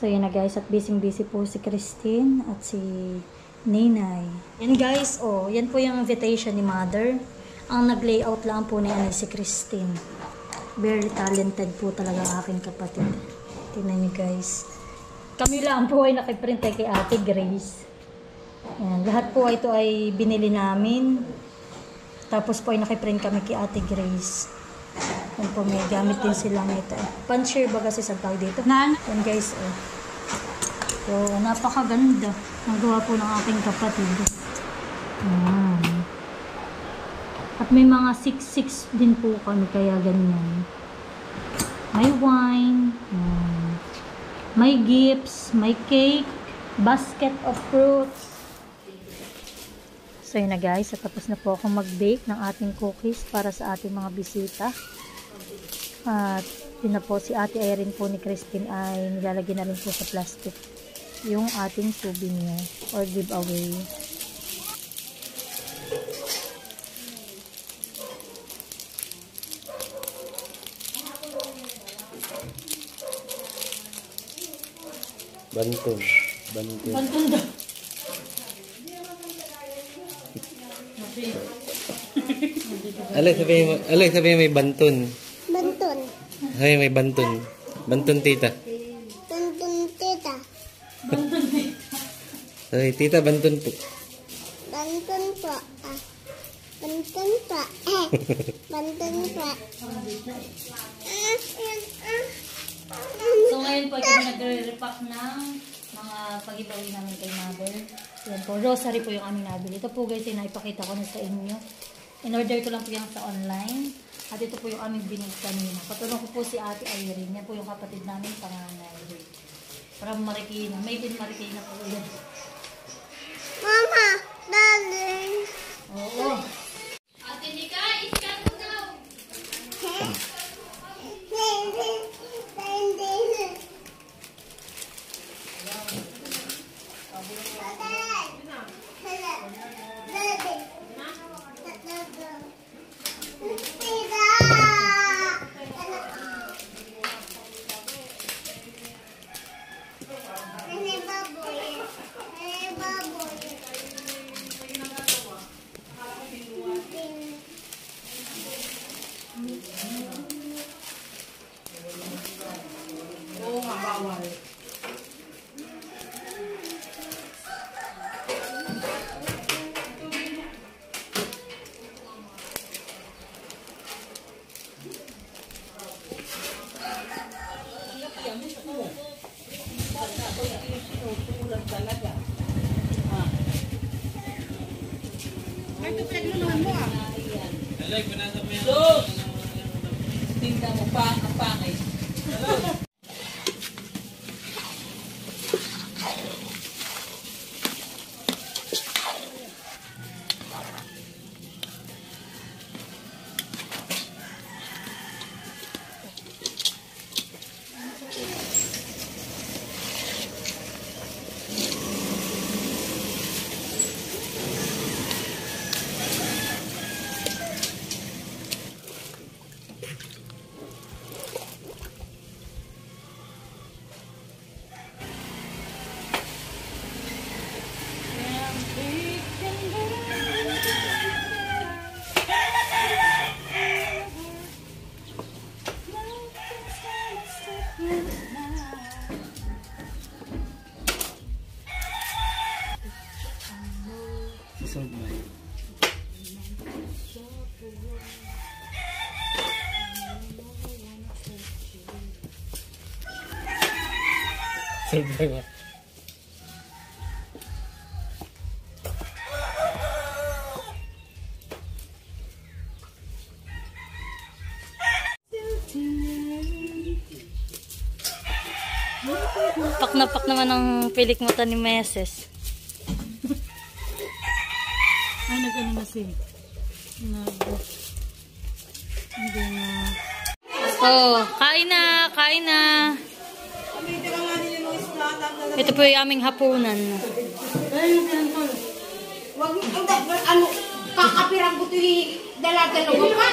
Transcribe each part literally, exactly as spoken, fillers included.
So yun na guys, at busy-busy po si Christine at si Ninay. Yan guys, oh, yan po yung invitation ni Mother. Ang nag-layout lang po niya si Christine. Very talented po talaga ang aking kapatid. Tingnan niyo guys. Kami lang po ay nakiprint kay Ate Grace. Yan, lahat po ito ay binili namin. Tapos po ay nakiprint kami kay Ate Grace. Yan po, may gamit din silang ito. Pan-share ba kasi sa tawag dito? Nan? Yan guys, oh. So, napakaganda. Nagawa po ng aking kapatid. Yan. At may mga six six din po kami, kaya ganyan. May wine. Yan. May gifts. May cake. Basket of fruits. So, yun na guys. Tapos na po akong mag-bake ng ating cookies para sa ating mga bisita. At yun na po, si Ate Irene po ni Christine ay nilalagay na rin po sa plastic yung ating souvenir or giveaway. Bantun. Bantun. Bantun daw. Alay, sabihin mo, alay, sabihin may bantun. Bantun. Ay, may bantun. Bantun, tita. Bantun, tita. Bantun tita. Ay, tita, bantun po. Bantun po. Ah. Bantun po. Eh. Bantun po. Ah, ah. So ngayon po kami nagre-repack ng mga pag-giveaway namin kay Mother. Yan po, rosary po yung aming nabili. Ito po guys, naipakita ko na sa inyo. In-order ko lang po yan sa online. At ito po yung aming binili kanina. Patulong ko po si Ate Irene. Yan po yung kapatid namin panganay. From Marikina. Made in Marikina po yan. Mama, darling. Oo. Ate Nika, iskan mo daw. Tingnan mo pa, ang pangit. Serve mo. Serve mo. Pak na pak naman ang pilik mata ni Meses. Ay, nag-ano na siya. Nag... Hindi na... Oh, kain na! Kain na! Ito po yung aming hapunan. Wag ano, kakapirang ko ito yung dala-dalawa pa.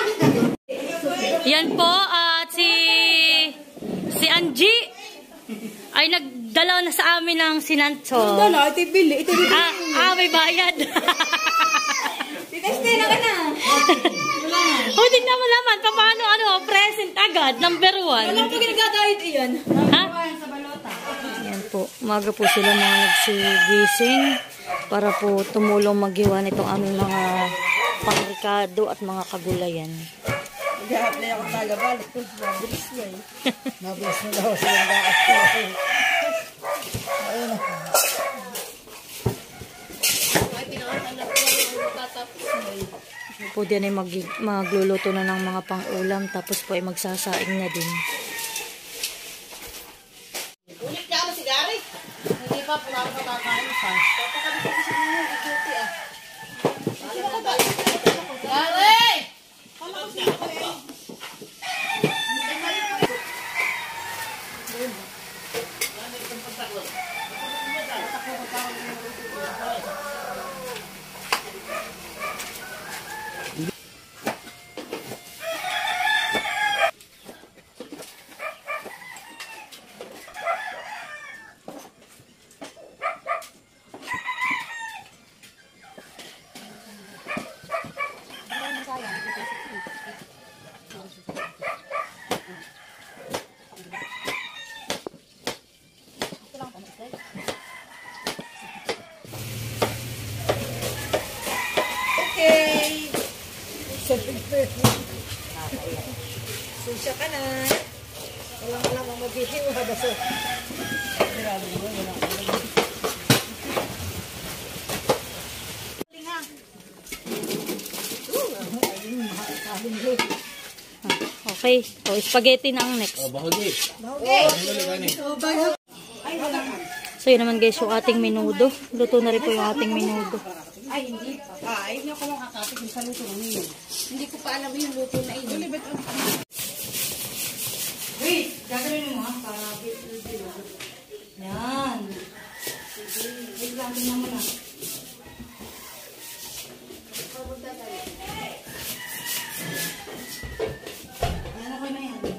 Yan po, at si... Si Angie ay nag dalaw na sa amin ng sinanso. Dala, ito bili. Ito bili. Ah, ah, may bayad. Titeste na ka na. O, tingnan mo naman, paano, ano, present agad, number one. Walang pag nagdadahit iyan. Ha? Sa balota. Yan po, umaga po sila mga nagsigising para po tumulong maghiwa nitong aming mga pangrikado at mga kagulayan. Mag-a-apply ako taga balik. Mabilis na eh. Mabilis na daw silang daat ko. Ayun na. Ay, pinakatanap ko yung tatapos na eh. Po diyan ay mag, magluluto na ng mga pang-ulam tapos po ay magsasaing na din. Ulit ka ako sigari. Hindi pa, pula ko patakain pa. Papakabit ko sa mga ikuti ah. Sigari! Okay. Susya ka na. Walang alam ang maghihiwa. Basta. Grabe mo. Wala ka lang. Okay, so spaghetti na ang next. Oh, bahagi. So yun naman guys, yung ating menudo. Luto na rin po yung ating menudo. Ay, hindi pa. Ah, ay, hindi ako makakapit sa luto ng yun. Hindi ko pa alam yung luto na yun. Wait, gagawin mo ha, para yan. Wait lang, tingnan mo na. Yan ako na yan.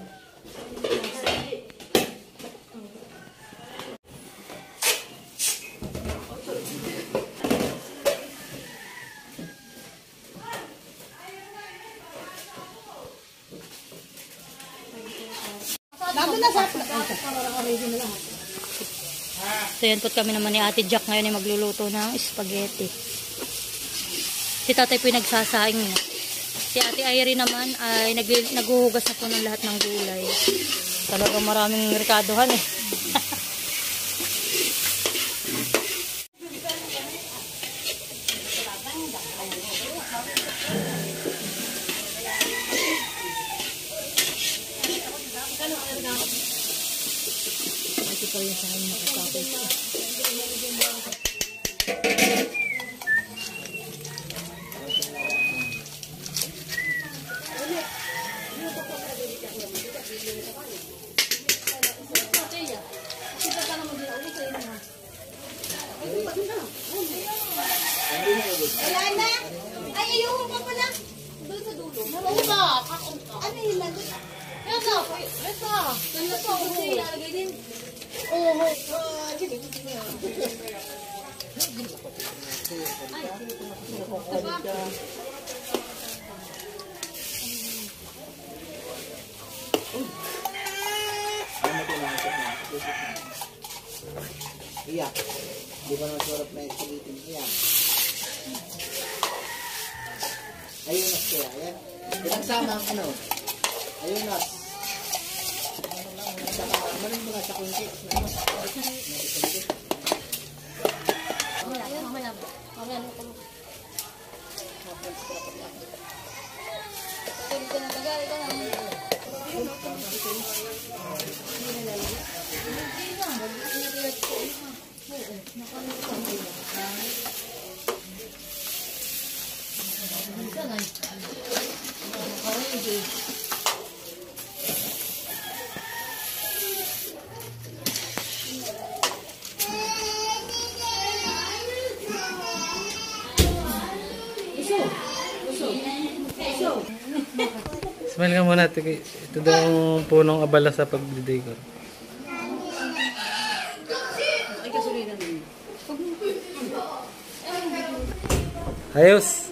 So yan po kami naman ni Ate Jack ngayon ay magluluto ng spaghetti. Si tatay po ay nagsasaing na. Si Ate Irene naman ay nag naghuhugas na po ng lahat ng gulay. Talagang maraming rikaduhan eh. Ito yung sa akin nakatapos. Wala na. Ay, ayun pa pala. Doon sa dulo. Ano ba? Ano yun lang? Ito. Ito. Ganda to. Kasi ilalagay din. Oo. Ah, sige. Iyak. Di ba masarap na isilitin? Iyak. Ayun na siya. Ayan. Pinagsama ang ano. Ayun na. Maling mga sa kung cakes na. Smile ka muna. Ito daw ang punong abala sa pagdidecor. Ayos.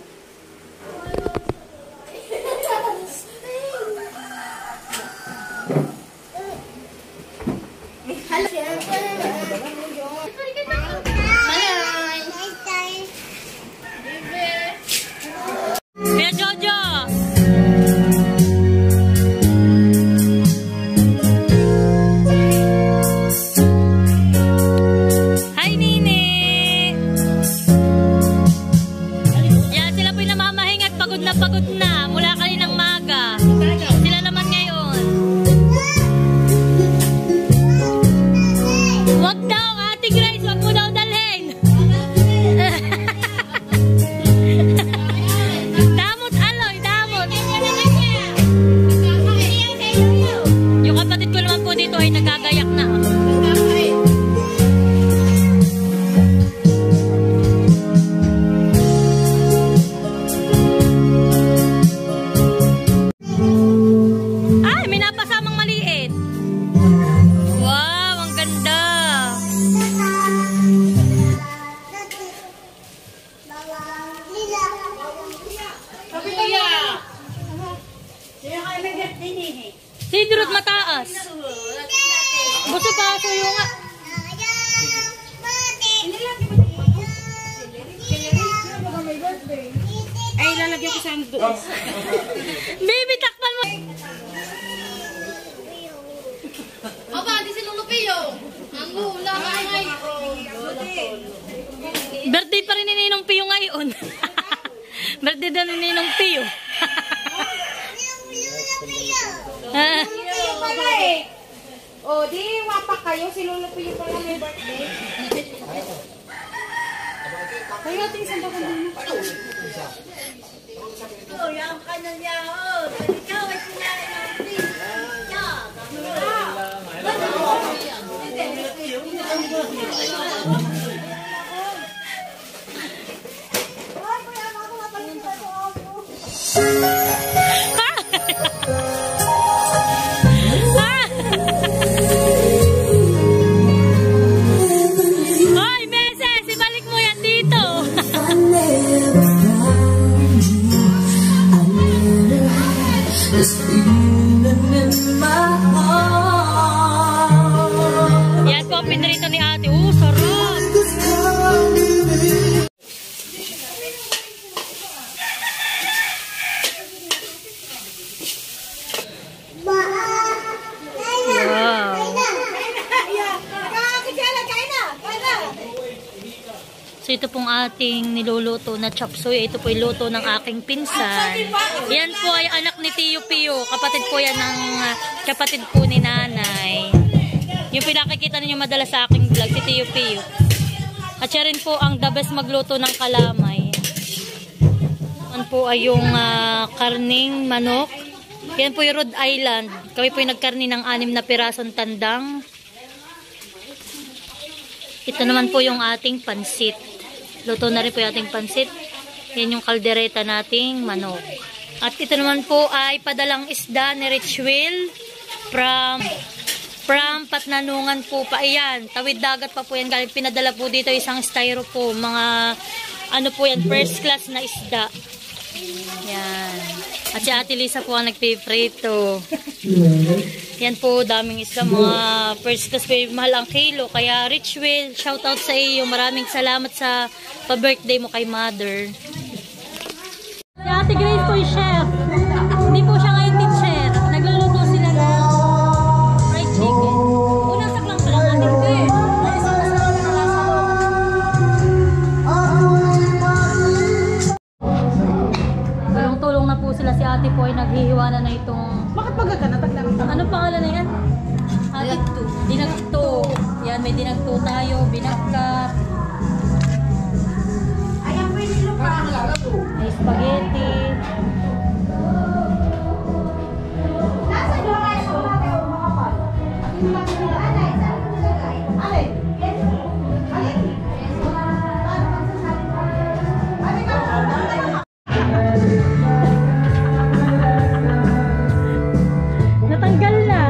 Kuya Jojo! Hi, Nini! Yan, sila po'y namamahing at pagod na pagod na mula kaninang maga. Sila naman ngayon. Wag daw, Ate Grace, wag mo daw dalhin. Damot, aloy, damot. Yung kapatid ko naman po dito ay nagagayak na. Ay, may napasamang maliit. Wow, ang ganda. Si Durut mataas. Gusto pa suyo nga. Ay, lalagyan ko sa doon. Baby, takpan mo. Aba, di si Lolo Pio. Ang gula ka ngay. Birthday pa rin ni Ninong Pio ngayon. Birthday daw ni Ninong Pio. Ah, O, di wapak kayo. Si Lolo Pio pala may birthday. Kayo natin isang bakal din. Oh, yung kanan niya, oh. Ikaw ay sinari ng pizza. Hoy, Meses, ibalik mo yan dito. Yan po, pinrito ni ate. Oh, sarap. Wow. So ito pong ating niluluto na chop suey. Ito po yung luto ng aking pinsan. Yan po ay anak ni Tio Pio. Kapatid po yan ng uh, kapatid po ni nanay. Yung pinakikita ninyo madalas sa aking vlog, si Tio Pio. At siya rin po ang the best magluto ng kalamay. Yan po ay yung uh, karning manok. Yan po yung Rhode Island. Kami po yung nagkarni ng anim na pirasong tandang. Ito naman po yung ating pansit. Luto na rin po yung ating pansit. Yan yung kaldereta nating manok. At ito naman po ay padalang isda ni Rich Will from from Patnanungan po pa. Ayan, tawid dagat pa po yan. Galing pinadala po dito isang styrofoam. Mga ano po yan, first class na isda. Yan. At si Ate Lisa po ang nagpiprito. Yan po, daming isda. Mga first class po, mahal ang kilo. Kaya Rich Will, shout out sa iyo. Maraming salamat sa pa-birthday mo kay Mother. Si Ate Grace po yung chef. Hindi po siya ngayon teacher. Nagluluto sila ng fried chicken. Unang saklang pa lang ating din. Tulong-tulong na po sila. Si Ate po ay naghihiwa na na itong... Bakit magaganatag lang? Ano pangalan na yan? Ate, dinagto. Yan, may dinagto tayo. Binagkat. May spaghetti. Natanggal na.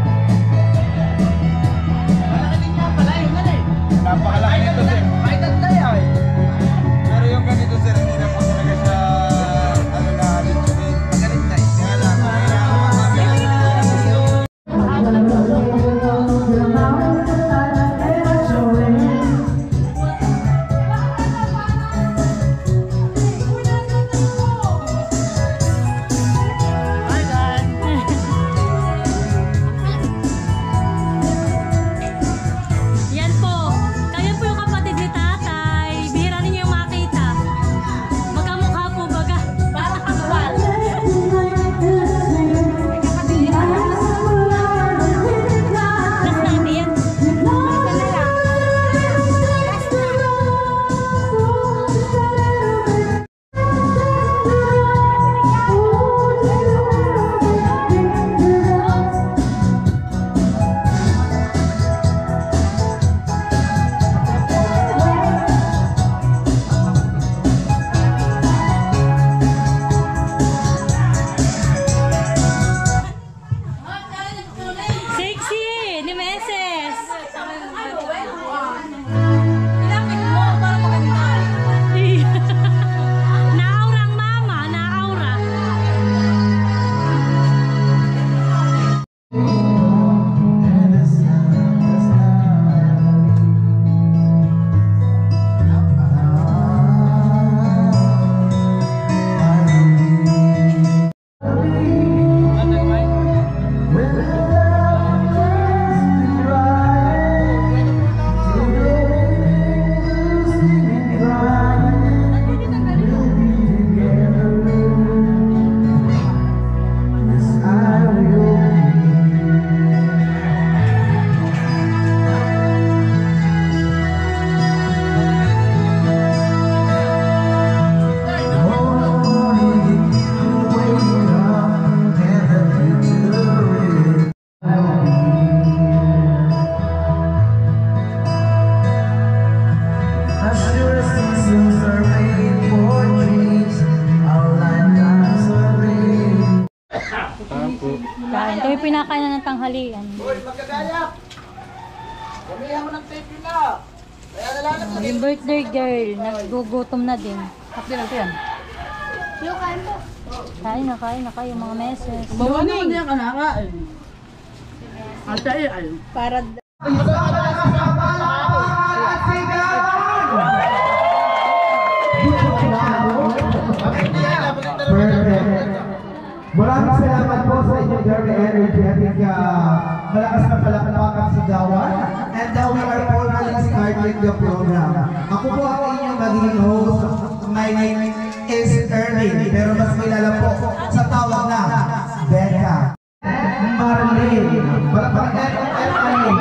Napakalaki nito, sir. Yan, kami pinakain na ng tanghalian. Hoy, magkagayap! Gamihan mo ng tape yun na! Kaya nalalap na Yung birthday girl, nagugutom na din. Happy lang yan. Yung kain mo. Kain na, kain na kayo mga meses. Bawa naman din ang kanakain. At ay ay. Para Maraming salamat po sa inyong very energetic, uh, malakas na palakpakan sigawan. And now we are formally starting the program. Ako po ang inyong magiging host. My name is Erwin, pero mas kilala po sa tawag na Becca. Marlene. Palakpakan Erwin.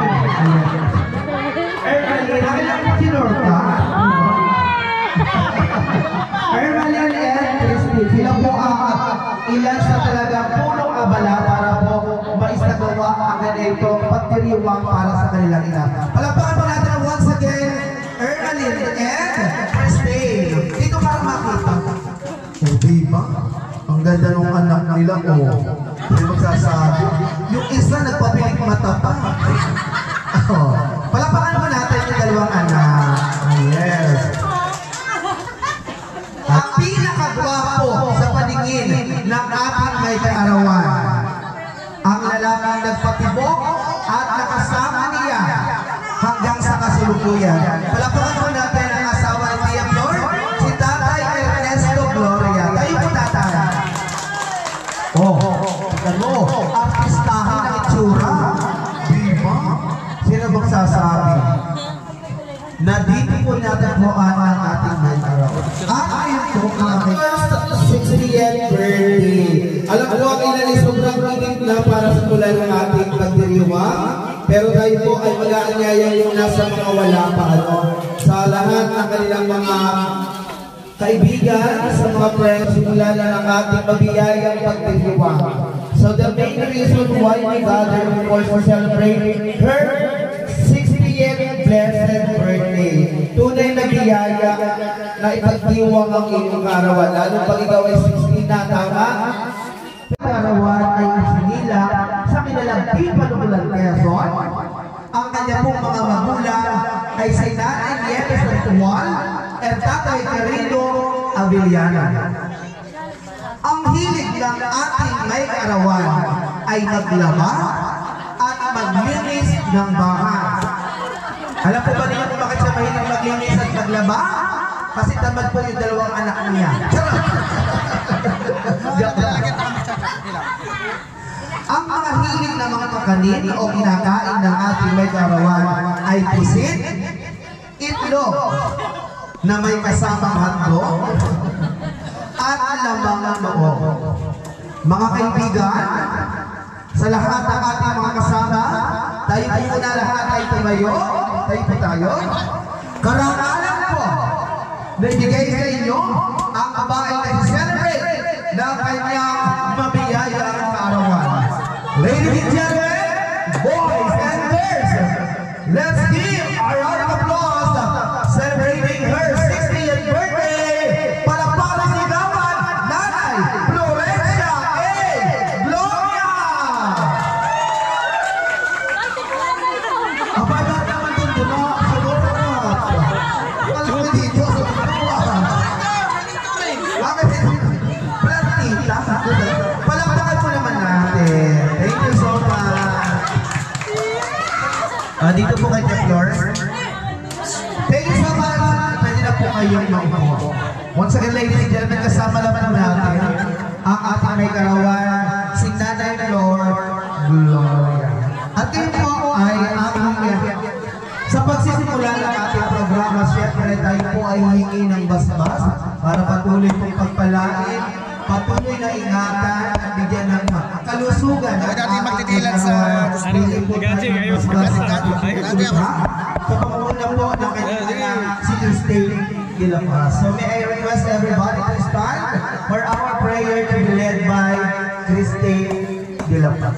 Erwin, nakilala mo si Norca? Erwin and Christine, sila po ang ilan sa talagang punong abala para po maisagawa ang ganito pagdiriwang para sa kanilang ina. Palakpakan po natin once again, Erwin and Christine. Dito para makita. O diba? Ang ganda ng anak nila, o. Hindi magsasabi. Yung isa nagpapilik mata pa. Oh. Palakpakan po natin yung dalawang anak. Yes. Ang pinakagwapo sa paningin ng ating may kaarawan. Ang lalaking nagpatibok at nakasama niya hanggang sa kasulukuyan. Palakpakan po natin ang asawa ni Tia Flor, si Tatay Ernesto Gloria. Tayo po, Tatay. Oh, tignan mo, artistahan ng itsura. Diba? Sino magsasabi? Na dito po natin po ang ating may araw. At ayun po ang sixtieth birthday. Alam ko ang ilan ay sobrang init na para sa tulay ng ating pagdiriwang. Pero tayo po ay mag-aanyaya yung nasa mga wala pa. Ano? Sa lahat ng kanilang mga kaibigan, sa mga friends, simula na ng ating mabiyayang pagdiriwang. So the main reason why we gather to celebrate her sixtieth blessed birthday. Tunay na biyaya na ipagdiwang ang inyong karawan. Lalo pag ikaw ay sixty na, tama? Karawan ay isinila sa kanilang Pipanukulan Quezon. Ang kanya pong mga magulang ay si Nanay Nieves Santual at Tatay Carino Avellana. Ang hilig ng ating may karawan ay maglaba at maglinis ng bahay. Alam po ba niyo kung bakit siya mahilig maglinis at maglaba? Kasi tamad po yung dalawang anak niya. Ang mga hilig ng mga kakanin o kinakain ng ating may karawan ay pusit, itlog na may kasamang hotdog, at lamang ng loob. Mga kaibigan, sa lahat ng ating mga kasama, tayo po na lahat ay tumayo. Tayo po tayo. Karangalan po na ibigay sa inyo ang babae na i-celebrate na kanyang mabiyayang kaarawan. Ladies and gentlemen, boys and girls, let's give a round of applause celebrating her sixtieth birthday. Palakpakan si Gawan, Nanay Florencia A. Gloria! Abay ba naman din doon na sa loob? Alam mo dito sa loob. Bakit? Platita. Palakpakan po naman natin. Thank you so much. Ah, dito po kay Tia Flor. Thank you so much. Pwede na po kayong maupo. Once again, ladies and gentlemen, kasama naman natin ang ating may karawan, si Nanay Flor Gloria. At yun po ay aking sa pagsisimula ng ating programa, syempre tayo po ay hihingi ng basbas para patuloy pong pagpalain, patuloy na ingatan at bigyan ng kalusugan at ating karawan. Bigyan po tayo ng basbas sa ating pagkulita sa pangunguna po ng kanyang si Christine de la Paz. So may I request everybody to stand for our prayer to be led by Christine de la Paz.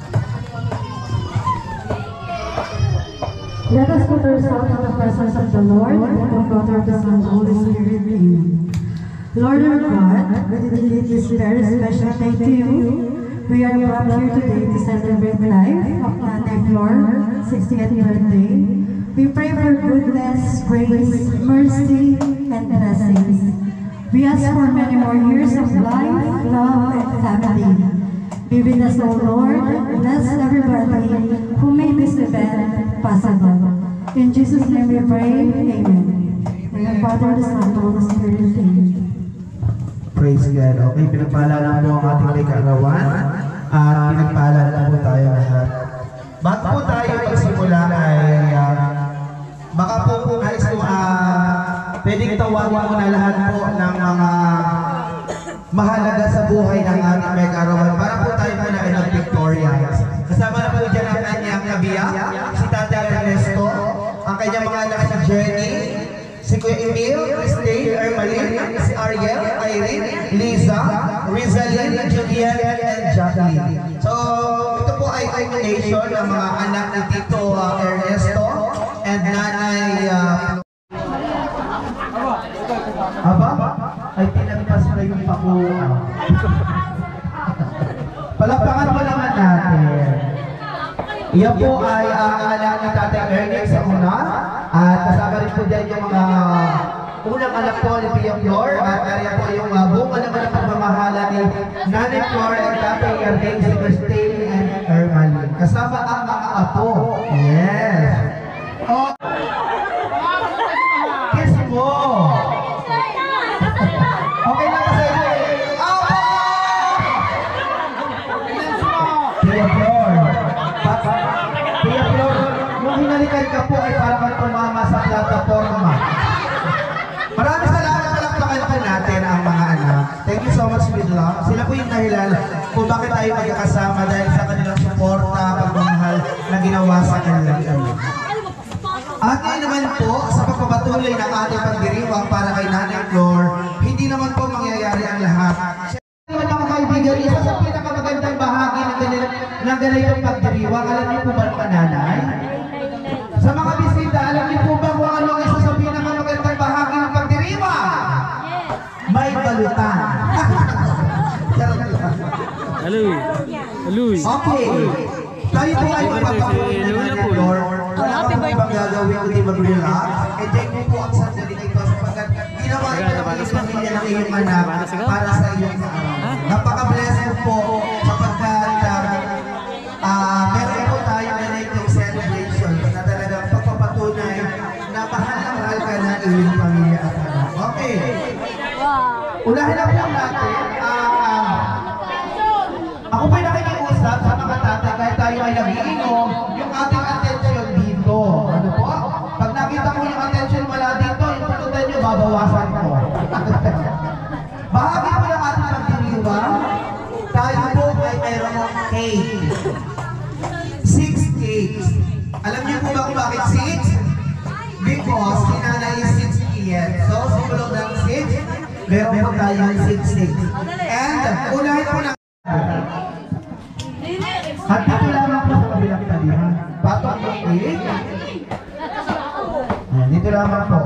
Let us put ourselves in the presence of the Lord, and of the Father, the Son, and the Holy Spirit. Amen. Lord our God, we dedicate this very special day to you We are brought here today to celebrate life of Nanay Flor, sixtieth birthday. We pray for goodness, grace, mercy, and blessings. We ask for many more years of life, love, and family. Be with us, O Lord. Bless everybody who made this event possible. In Jesus' name we pray. Amen. In the Father, the Son, and the Holy Spirit. Amen. Praise God. Okay, pinagpaalala po ang ating may kaarawan at pinagpaalala po tayo lahat. Bago po tayo magsimula ay uh, baka po po guys kung uh, pwedeng tawagin mo na lahat po ng mga mahalaga sa buhay ng ating may kaarawan para po tayo muna ay mag-victorious. Kasama na po dyan ang kanyang kabiyak, si Tatay Ernesto, ang kanyang mga anak si Jenny, si Kuya Emil, Christine, Ermalyn, si Ariel, Irene, Liza, Rizalyn, Juliet, and Jacqueline. So, ito po ay culmination ng mga anak ni Tito uh, Ernesto and Nanay uh, Aba, ay pinagpas na yung pakuha. Palakpakan po naman natin. Iyan po ay ang anak ni Tatay Ernest sa una. At kasama rin po dyan yung mga unang anak po ni Pia Flor. At kaya po yung uh, buong anak na pagmamahala ni Nanay Flor at Tatay Ernest, si Christine and Ermalyn. Kasama ang mga apo. Yes. Oh. Kiss mo. Okay na kasi. Apo! Pia Flor. Pia Flor, yung hinalikan ka po ay para kang tumama sa plataforma. Maraming salamat, palakpakan po natin ang mga anak. Thank you so much, Midla. Sila po yung dahilan kung bakit tayo magkakasama dahil sa kanilang suporta, pagmamahal na ginawa sa kanilang anak. At ngayon naman po, sa pagpapatuloy ng ating pagdiriwang para kay Nanay Flor, hindi naman po mangyayari ang lahat. Siyempre mga kaibigan, isa sa pinakamagandang bahagi ng ganitong ng ganitong pagdiriwang, alam niyo po ba ang pananay? Sa mga bisita, alam niyo po ba kung ano ang isa sa pinakamagandang bahagi ng pagdiriwang? May balutan. Hello. Hello. Okay. Tayo po ay magpapatuloy ng Nanay Flor. Wala ka po ibang gagawin kundi mag-relax. Enjoy mo po ang sandali ito sapagkat ginawa ito ng iyong pamilya ng iyong anak para sa iyong araw. Napaka-bless mo po sapagkat uh, meron po tayo na itong celebration na talagang pagpapatunay na mahal na mahal ka na iyong pamilya at anak. Okay. Unahin na po natin. Uh, ako po'y nakikiusap sa mga tatay kahit tayo ay nag-iinom yung ating attention dito. Ano po? Pag nakita ko yung attention wala dito, yung patutan nyo, babawasan ko. Bahagi po ng ating pagdiriwang, tayo po ay mayroong cake. Six cakes. Alam niyo po ba kung bakit six? Because sinanay is sixtieth. So, simulog ng six, meron po tayong six six. And, unahin po na at dito lamang po sa kabilang talihan. Patong yung cake. Ayan, dito lamang po.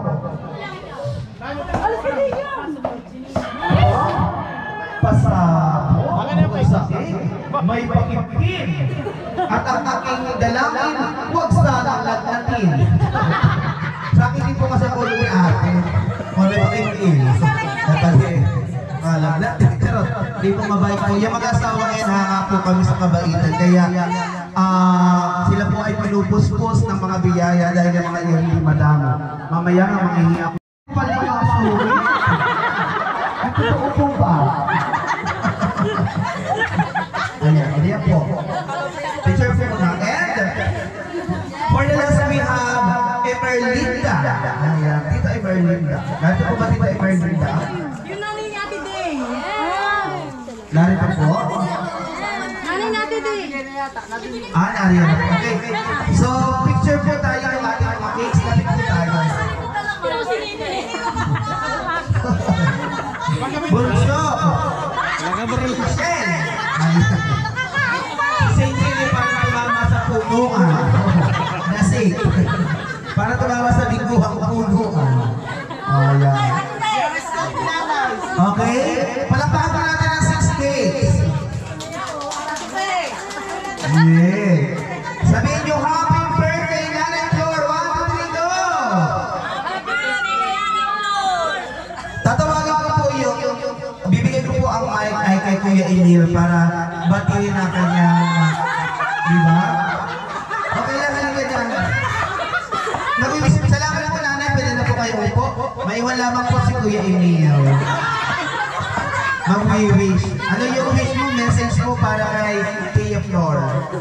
Pasabo, sa cake, may pakipin. At ang aking dalangin, huwag sanang lagnatin. Sa akin din po kasi ako ni ate. May pakipin. Kasi, malagnatin. Pero, di po mabait po. Yung mag-asawa ngayon, hanga po kami sa kabaitan. Kaya, uh, sila po ay pinupuspos ng mga biyaya dahil yung mga iyon hindi madama. Mamaya nga, manghihingi ako. Pala yung mga suri. Ang totoo po ba? Ayan, ayan po. Picture po na. And, for the last we have Emerlinda. Ayan, dito Emerlinda. Narito po ba dito Emerlinda? Yung nanay ni Ate Day. Narito po? Nanay ni Ate Day. Ah, narito. Okay. So, picture po tayo ng ating mga cakes. Lapit po tayo. Bunso! Michelle! Singkili para tumama sa punuan. Nasik. Para tumama sa biguhang punuan. Oh, yan. Okay? Palakpakan po natin ang six cakes. Yeah. Sabihin nyo, happy birthday, Nanay Flor! One, two, three, go! Tatawagan ko po yung, bibigay ko po ang mic ay kay Kuya Emil para batiin na kanyang, di ba? Okay lang, halika dyan. Nag-wish, salamat po nanay, pwede na po kayo upo. Maiwan lamang po si Kuya Emil. Mag-wish. Ano yung wish mo, message mo para kay Tia Flor?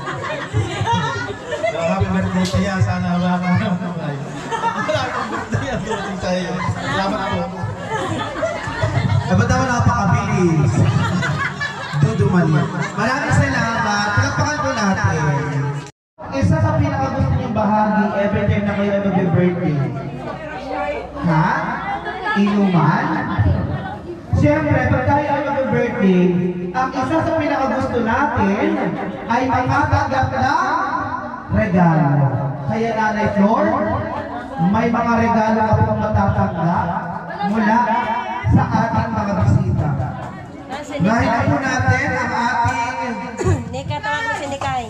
Happy birthday kaya, sana baka naman tayo. Happy birthday ang dumating sa'yo. Salamat po. Eh, ba't naman napakabilis? Dudumali. Maraming salamat. Palakpakan po natin. Isa sa pinakagusto niyong bahagi every time na kayo mag-birthday. Ha? Inuman? Siyempre, pag tayo ay mag-birthday, ang isa sa pinakagusto natin ay makatanggap ng regalo. Kaya Nanay Flor, may mga regalo ka pong matatanggap mula sa ating mga bisita. Dahil na po natin ang ating... Nika, tawag mo si Nikay.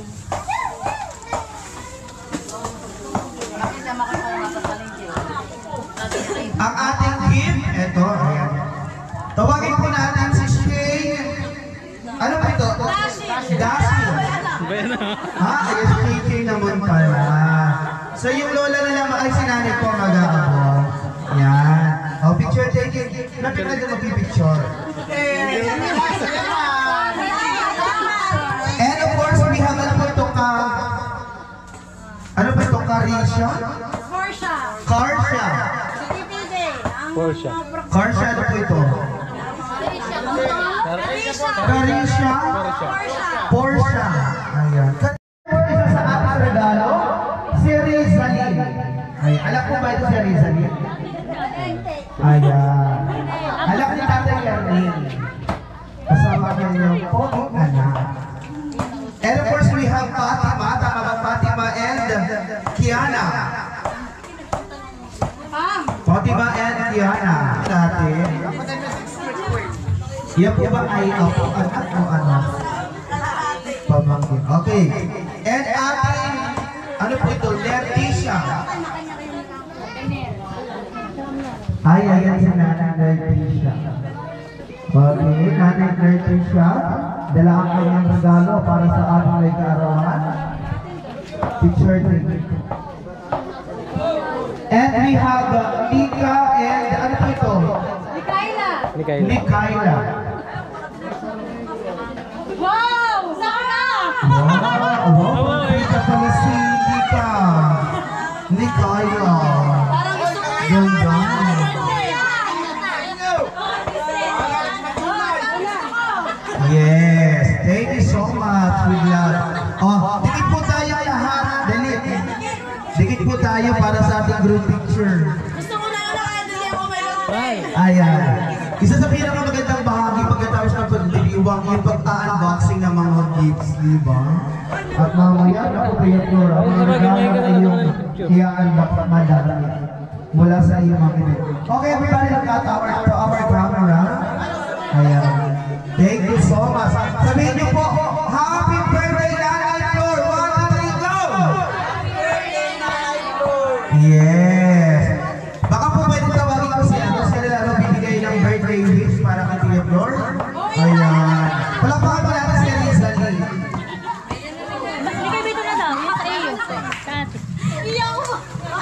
Ang ating gift, eto, ayan. Tawagin po natin si Shane. Ano ba ito? Dashi. Ha? Ay, si Shane naman pala. So yung lola na naman ay sinanay po mag-aabot. Yan. Oh, picture taking. Napit na din magpipicture. And of course, we have ano po ito ka... Ano ba ito? Carisha? Porsche. Carsha. Porsche. Carsha, ano po ito? Carisha? Porsche. Ayan. Isa sa ating regalo, si Rizalyn. Ay, alam ko ba ito si Rizalyn? Ayan. Alam ni Tatay Yarnin. Kasama niya yung poging anak. And of course, we have Fatima, tama ba Fatima and Kiana. Fatima and Kiana. Natin. Yan po ba ay ako anak o ano? Pamangkin. Okay. And ating, ano po ito? Leticia. Ay, ayan si Nanay Leticia. Okay, Nanay Leticia. Dala ang kanyang regalo para sa ating may kaarawan. Picture din. And we have uh, Nika and ano po ito? Mikaela. Mikaela. Mikaela. Wow! Sana! Wow! Wow! Kita pala si Nika. Mikaela. Parang gusto ko yan. Ganda. Yes. Thank you so much. With love. Oh, dikit po tayo lahat. Dali. Dikit po tayo para sa ating group picture. Gusto ko na lang doon yung may Ayan. Isa sa pinakamagandang bahagi pagkatapos ng pagdiriwang yung pag-unboxing ng mga gifts, di ba? At mamaya na po kayo po, ang mga regalo ay yung i-unbox madami mula sa iyong mga kinit. Okay, everybody, look at our, our camera. Ayan. Thank you so much. Sabihin niyo po, happy birthday, Nanay Flor! One, two, three, go! Happy birthday, Nanay Flor! Yes! Baka po pwede tawagin ko siya. Ano siya nila bibigay ng birthday wish para kay Tia Flor? Ayan. Palakpakan po natin si Rizalyn. Bigay dito na daw, yung sa iyo. Kati. Iyaw mo!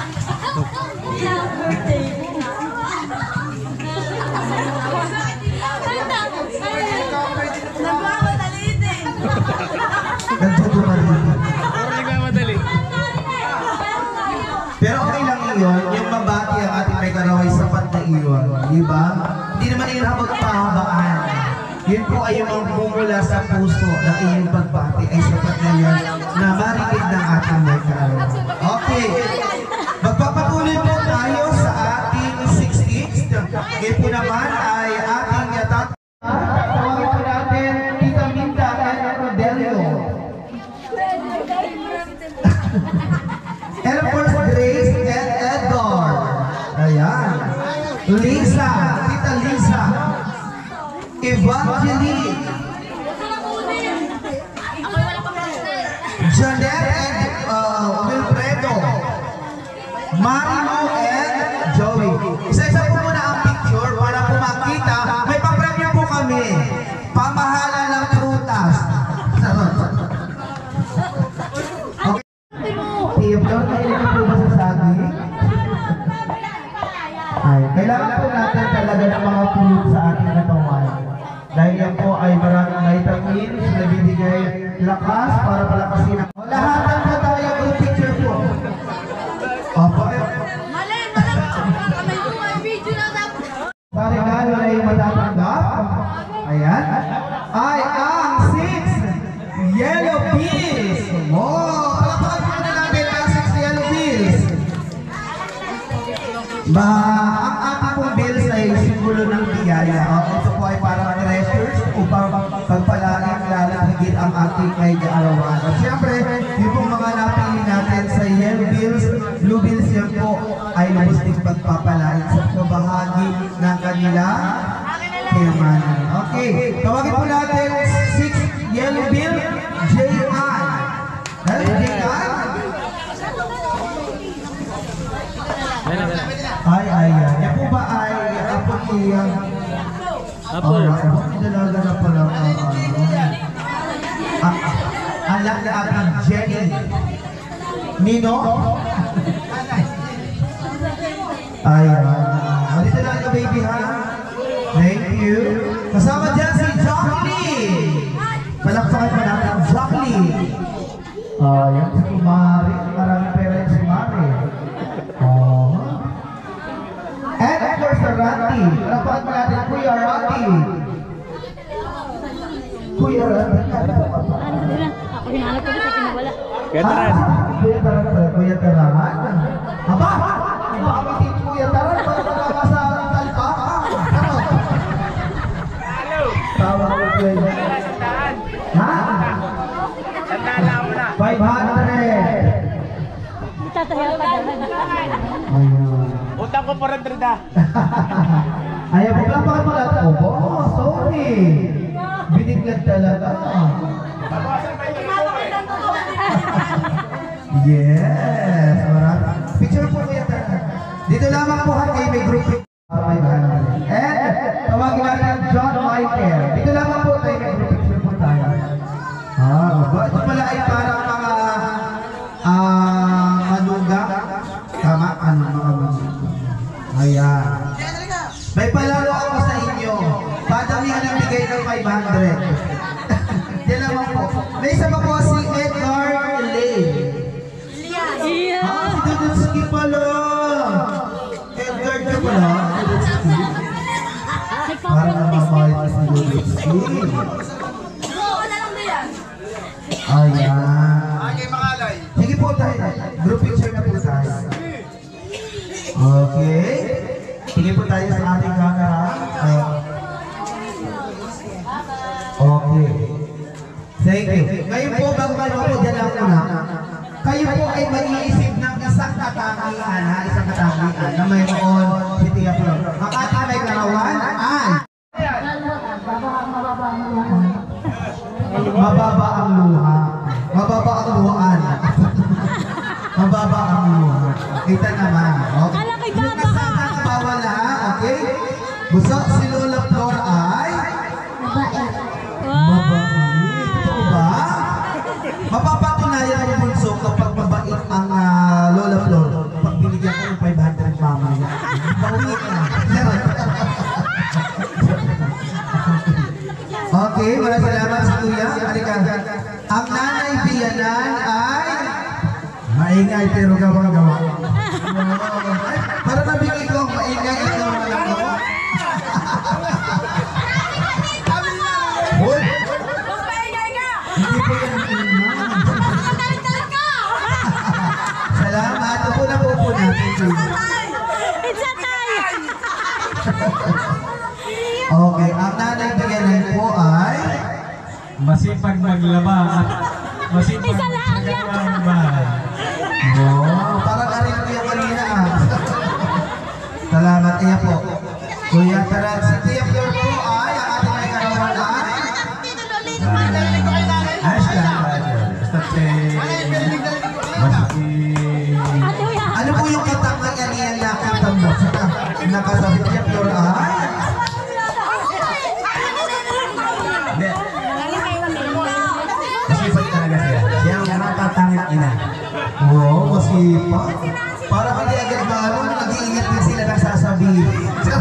Nagmamadali din! Nagtutumali. Parang nagmamadali. Pero okay lang iyon, yung mabati ang ating may karaway sapat na iyon. Di ba? Hindi naman yun ang magpahabaan. Yun po ay yung bumula sa puso na iyong pagbati ay sapat na yan na marinig ng ating may karaway. Okay. Magpapatuloy po tayo sa ating sixteenth. Ngayon po naman ay ating yatat. Tawagin po natin Tita Minda and Rodelio. And of course, Grace and Edgar. Ayan. Lisa. Tita Lisa. Evangeline. Ako wala pa Janet and uh, Wilfredo, Marino and Joey. Isa-isa po muna ang picture para po makita. May papremyo po kami. Pamahala ng prutas. Okay. Tiyop doon, mahilig po ba sa saging? Ay, kailangan po natin talaga ng mga fruit sa ating katawan. Dahil yan po ay maraming vitamins na bibigay lakas para palakasin ang... Lahatan po tayo group picture po. Opo. Mali, mali. Kamay mo ang video na dapat. Sa regalo na yung matatanggap. Ayan. Ay ang six yellow pills. Oh, palapakan po na natin ang six yellow pills. Ba, ang ating pong bills ay simbolo ng biyaya. Oh, ito po ay parang treasures upang pagpalain lalang higit ang ating may kaarawan. At siyempre, yung pong mga napili natin sa yellow bills, blue bills yan po ay lubos din pagpapalain sa bahagi ng kanila kayamanan. Okay, tawagin po natin six yellow bill, J I. Hello, J I? Ay, ay, ay. Yan po ba ay apo niya? Apo. Dalaga na pala. Anak na ating Jenny. Nino? Ay, ay. Dito na ka, baby, ha? Thank you. Kasama dyan si Jacqueline. Palakpakan pa natin, Jacqueline. Ah, yan si Mari. Maraming pera yung si Mari. Oh. And of course, the Randy. Palakpakan pa natin, Kuya Randy. Kuya Randy. Ako hinahanap ko sa kinawala. Kuya Taran. Kuya Taran. Kuya Taran. Aba! Aba, kami si Kuya Taran. Para pagkaka sa talpaka. Ano? Tawa ko kuya. Ha? five hundred. Tatayo pa naman. Ayun. Utang ko four hundred ah. Ayaw, paglapakan mo lahat. Opo, sorry. Biniglan talaga. Yes. Marami. Picture po kuya Taran. Dito lamang po kayo may group picture. And tawagin natin John Michael. Dito lamang po tayo may group picture po tayo. Ah, ito pala ay parang mga ah, manugang. Tama? Ano mga manugang? Ayan. May palaro ako sa inyo. Padamihan ang bigay ng five hundred. Yan naman po. May isa pa po si Edgar Lay. Yeah. Ah, si Dudutski pala. Edgar ka pala. Dudutski. Parang namamahal si Dudutski. Ayan. Sige po tayo. Group picture na po tayo. Okay. Sige po tayo sa ating camera. Okay. Thank you. Ngayon po, bago kayo po dyan lang muna, kayo po ay mag-iisip ng isang katangian, ha? Isang katangian na mayroon si Tia Flor. Ang ating may karawan ay mababa ang luha. Mababa ang luhaan. Mababa ang luha. Kita naman. Okay. Yung kasama ka bawal ha. Okay? Gusto si Lola Flor ay mabait. Totoo ba? Mapapatunayan ang bunso kapag mabait ang uh, Lola Flor. Pag binigyan ko ng five hundred mamaya. Bawi ka. Okay, maraming salamat sa kuya. Halika. Ang nanay biyanan ay maingay pero gawang-gawa. Ay, para nabigay ko ang maingay at gawang-gawa. Hoy! Hindi po yan ang iman. Salamat. Upo na po po natin. It's a tie! Okay, ang nanay biyanan po ay Masipag maglaba at masipag maglaba ang bahay. oh, parang arin ko yung kanina ah. Salamat, iya po. Kuya Taran, si Tia Flor po ay ang ating may karawan ay Ayos lang. Basta maski, maski. Ano po yung katangan niya niya nakita mo? Saka nakasabit niya Flor ay? Hindi. Masipag talaga siya. Siya ang nakatangit ina. Oo, masipag. Para hindi agad maano, nag-iingat din sila nagsasabihin.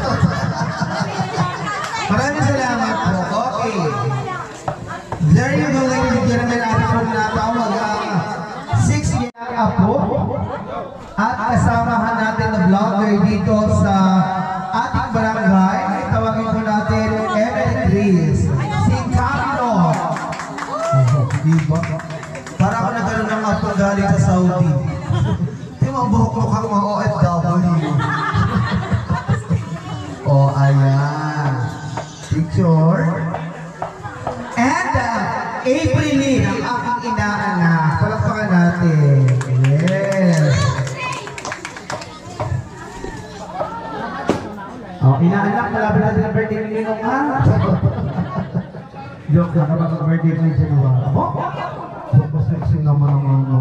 Maraming salamat po. Okay. There you go, ladies and gentlemen. Ating po natawag ang six year apo at kasamahan natin na vlogger dito sa ating barangay. Tawagin po natin Emily si Camilo. Oh, diba? Para ako nagkaroon ng apo galing sa Saudi. Di mo buhok mukhang mga O F W. Oh, ayan. Picture. And uh, April Lee, ang aking inaanak. Palakpakan natin. Yes. Oh, inaanak, malapit natin ang birthday ni Ninong ha? Joke lang kapag ang birthday ni January. Abo? Tapos sexy naman ang mga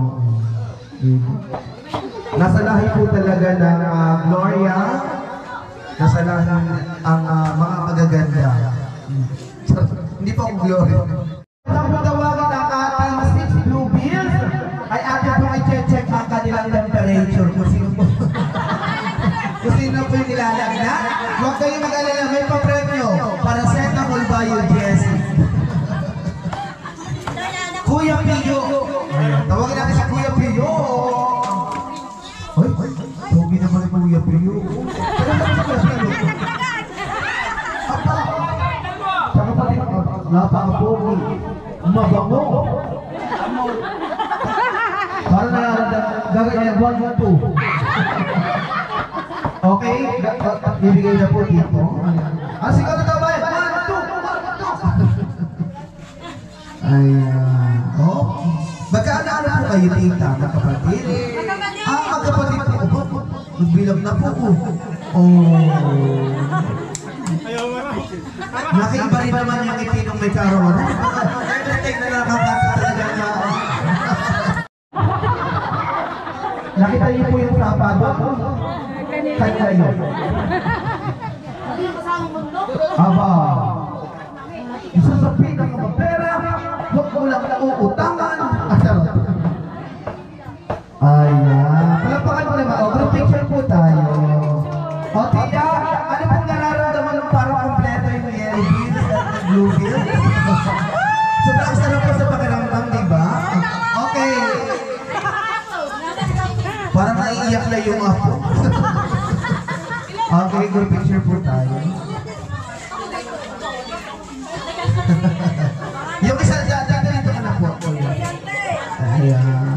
nasa lahi po talaga ng uh, Gloria. Nasa lahi ang uh, mga magaganda. Hindi po ang Gloria. Ang tawagan ng ating six blue bills ay atin po i-check ang kanilang temperature. Kung sino po kung sino po yung nilalagna. Huwag kayong mag-alala, may pa-premyo para Senamol Bayo Jessie. Kuya Pio. Tawagin natin si Kuya Pio. Hoy, tawagin naman si Kuya Pio. Saka pati, napaka-pogi. Mabango. Parang gagawin niya one, two. Okay, bibigay na po dito. Ah, sigaw na daw ba? one, two, one, two. Ayan. Oh. Magkaano po kayo tita, magkapatid? Ah, magkapatid po. Nagbilang na po po. Oh. Nakaiba rin naman yung ngiti nung may karoon. Everything na nakakata talaga na. Nakita niyo po yung sapado? Kanya yun. Aba. Isa sa pinakamapera, huwag mo lang na uutangan. Ayan. Palapakan mo naman. O, group picture po tayo. O, tiya, ano pong nararamdaman ng parang kompleto yung yellow bills at blue bills? Sobrang sarap po sa pakiramdam, diba? Okay. Parang naiiyak na yung apo. Okay, group picture po tayo. Yung isa dyan, dyan dito ka na po. Ayan.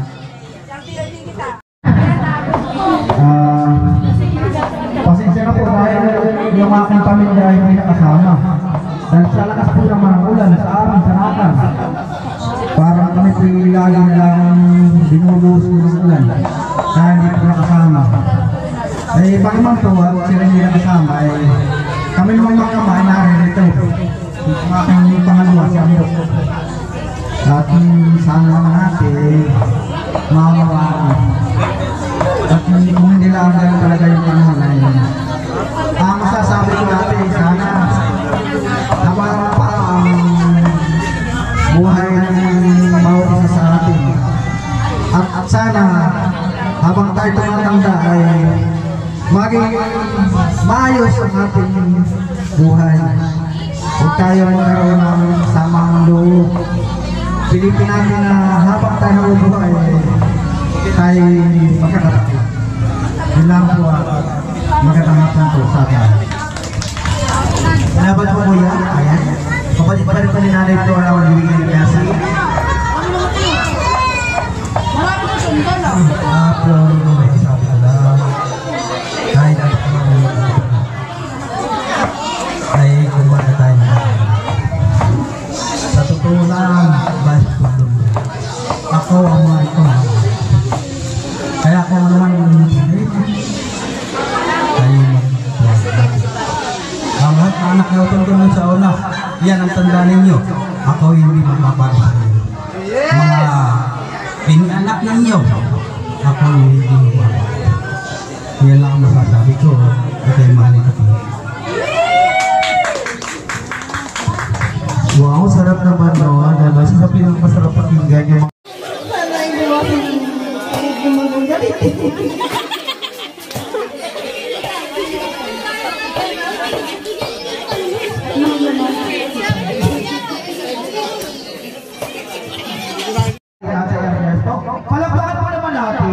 Ah, pasensya na po dahil yung aking pamilya ay may nakasama. Dahil sa lakas po ng mga ulan sa amin, sa nakan. Parang kami po yung lagi lang binulus ng ulan. Kaya hindi po nakasama. Eh, pangimang po, sila hindi nakasama. Eh, kami naman mga kamay naririto. Yung aking pangalawa si Amok. At sana naman natin mawawaan. At kung hindi lang ganun talaga yung panahon ay ang masasabi ko natin sana habang pa ang buhay ng bawat isa sa atin. At, at sana habang tayo tumatanda ay maging maayos ang ating buhay. Huwag tayo magkaroon ng samang loob. Pilipin natin na habang tayo nabubuhay tayo magkakapatid. Yun lang po ang magkakamasan po sa atin. Salamat po po yan. Ayan. Kapatid pa rin pa ni Nanay Flora ang bibigyan ni Kasi. Marami ko sundal lang. Ah, Flora, may sabi ko lang. Kahit ang ay kumain na tayo. Sa totoo lang, bahit po doon. Ako ang mga ito. Kaya ako naman ang anak na utol ko sa una, yan ang tanda ninyo. Ako hindi magmamahal. ninyo ako'y hindi mo. Yan lang ang masasabi ko. Okay, mahalin ko. Wow, sarap naman no. Ano, sa pinakamasarap pakinggan yung mga... Palakpakan mo naman natin.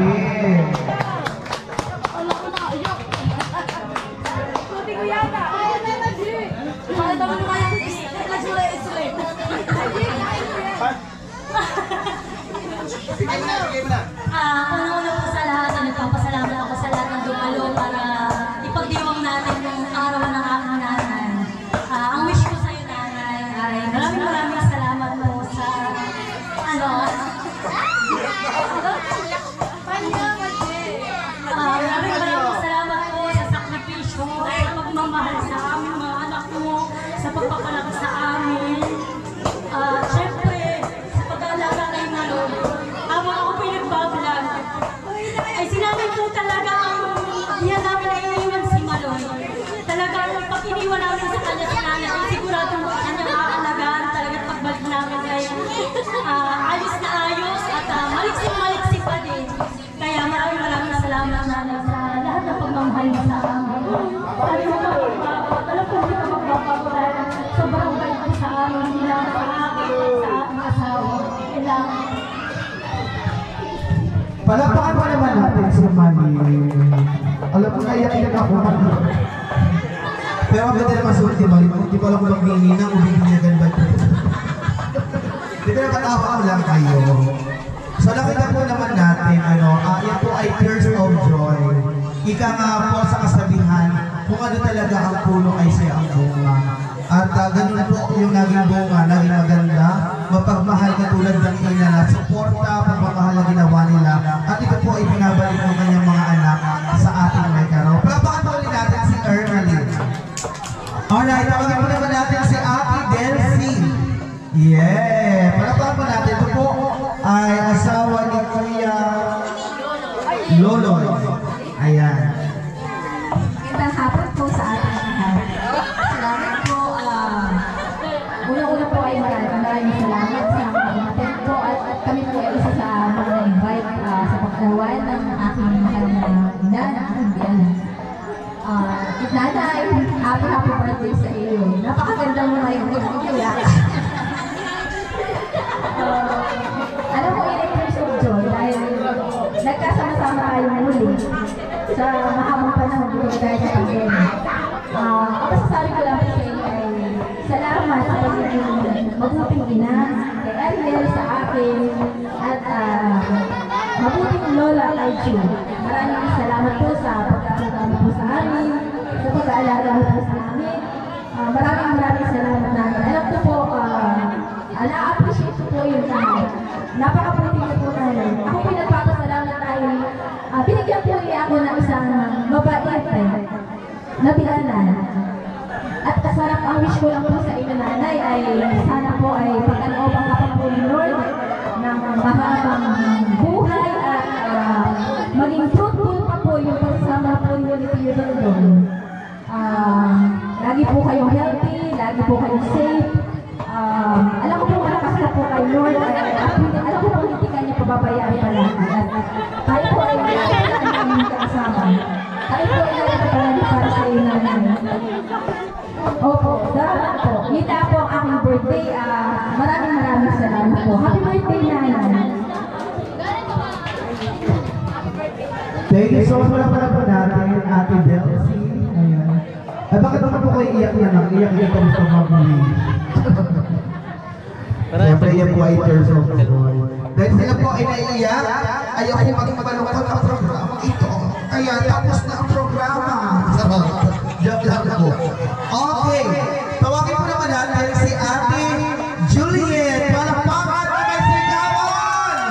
Ah, una-una po sa lahat, nagpapasalamat ako sa lahat ng dumalo para ipagdiwang natin yung araw ng aking nanay. Ah, ang wish ko sa iyo, nanay, ay maraming maraming salamat po sa ano. Ah, maraming maraming salamat po sa sakripisyo, sa pagmamahal sa aming mga anak mo, sa pagpapalaki sa amin. Ah, syempre, sa pag-aalaga kay Malo. Habang ako pinagbablog, ay sinabi po talaga ang diyan namin ay iniwan si Maloy. Talaga pag iniwan namin sa kanya si nanay, ay sigurado mo kanyang aalagaan talaga pagbalik namin ay uh, ayos na ayos at uh, maliksik-maliksik pa din. Kaya maraming maraming salamat nanay sa lahat ng pagmamahal mo sa amin. Sabi mo ka magbabagot, alam ko hindi ka magbabagot. Sobrang bait mo sa amin, hindi lang sa akin, sa aking asawa. Kailangan. Palakpakan pa naman natin si Mami. Alam mo, naiyak-iyak ako. Pero ang ganda naman sulit ni Mami. Hindi ko alam kung magbingi na, ubibinyagan ba ito. Di ba nakatawa ko lang kayo? So nakita po naman natin, ano, uh, yan po ay tears of joy. Ika nga po sa kasabihan, kung ano talaga ang puno ay siya ang bunga. At uh, ganun po yung naging bunga, naging maganda, mapagmahal katulad ng ina na suporta, pagmamahal na ginawa nila. At ito po ay pinabalik ng kanyang mga anak sa ating may karaw. Palapakan po ulit natin si Ermaline. Alright, tawagan po naman natin si Ate Delcy. Yeah! Palapakan po natin. Ito po ay asawa ni Kuya Loloy. Ayan. Magandang hapon po sa ating lahat. Salamat po. Uh, Una-una po ay maraming maraming salamat sa pag-attend po at, at kami po ay isa sa mga invite uh, sa pagkawan ng aking mahal na ina na aking biyanan. Uh, Nanay, happy happy birthday sa iyo. Napakaganda mo na yung kuya. uh, alam mo, in tears of joy dahil nagkasama-sama kayo muli sa mahabang panahon dito dahil sa pandemic. Uh, ang masasabi ko lang sa inyo ay salamat sa pagiging mabuting ina kay Ariel sa akin at uh, mabuting lola kay Ju. Maraming salamat po sa pagkakasama po sa amin, sa pag-aalaga po sa amin. Uh, maraming maraming salamat namin. Alam ko po, uh, na-appreciate ko po yung nanay. Napakabuting na po nanay. Ako pinagpapasalamat dahil uh, binigyan po niya ako ng isang mabait eh, na biyanan. At kasarap ang wish ko lang po sa inyo nanay ay sana po ay pag-alooban ka pa po ni Lord ng mahabang buhay at uh, maging fruitful pa po yung pagsama po niyo ni Tio Dondon. Uh, lagi po kayong healthy, lagi po kayong safe. Uh, alam ko po malakas na po kay Lord at uh, alam ko po hindi kanya pababayaan pala. At tayo po ay aming kasama. Tayo po ay nagpapalala para sa iyo nanay. Opo, salamat po. Yun na po ang aking birthday. Uh, maraming maraming salamat po. Happy birthday, nanay. Thank you so much pala pala po natin, Ate Delcy. Ayan. Ay, bakit naman po kayo iyak na lang? Iyak-iyak ka gusto mag-uwi. Siyempre, yan po ay tears of joy. Dahil sila po ay naiiyak, ayaw ko maging malungkot ang programa ito. Kaya tapos na ang programa. Joke lang po. Okay. Tawagin po naman natin si Ate Juliet. Palakpakan na may sigawan!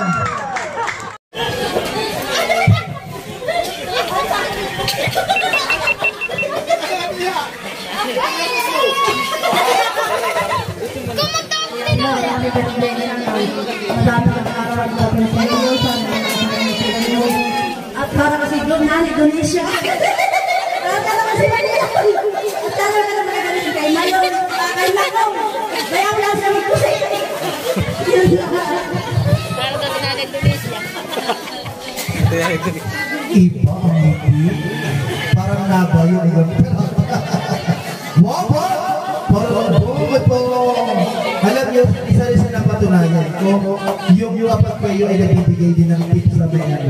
Happy birthday, nanay. Maraming araw at gabi sa iyo. na ni Indonesia. Pero talaga si Manila. Talaga ka naman kami kay Mayo. Kay Lakong. Kaya wala sa mga kusay. Para ka sinanay Indonesia. Iba ang ngiti. Parang naba yung ibang wow, wow! Parang bumot po. Alam niyo, isa rin sa napatunayan ko, yung yung apat kayo ay nagbibigay din ng tips sa mga ano.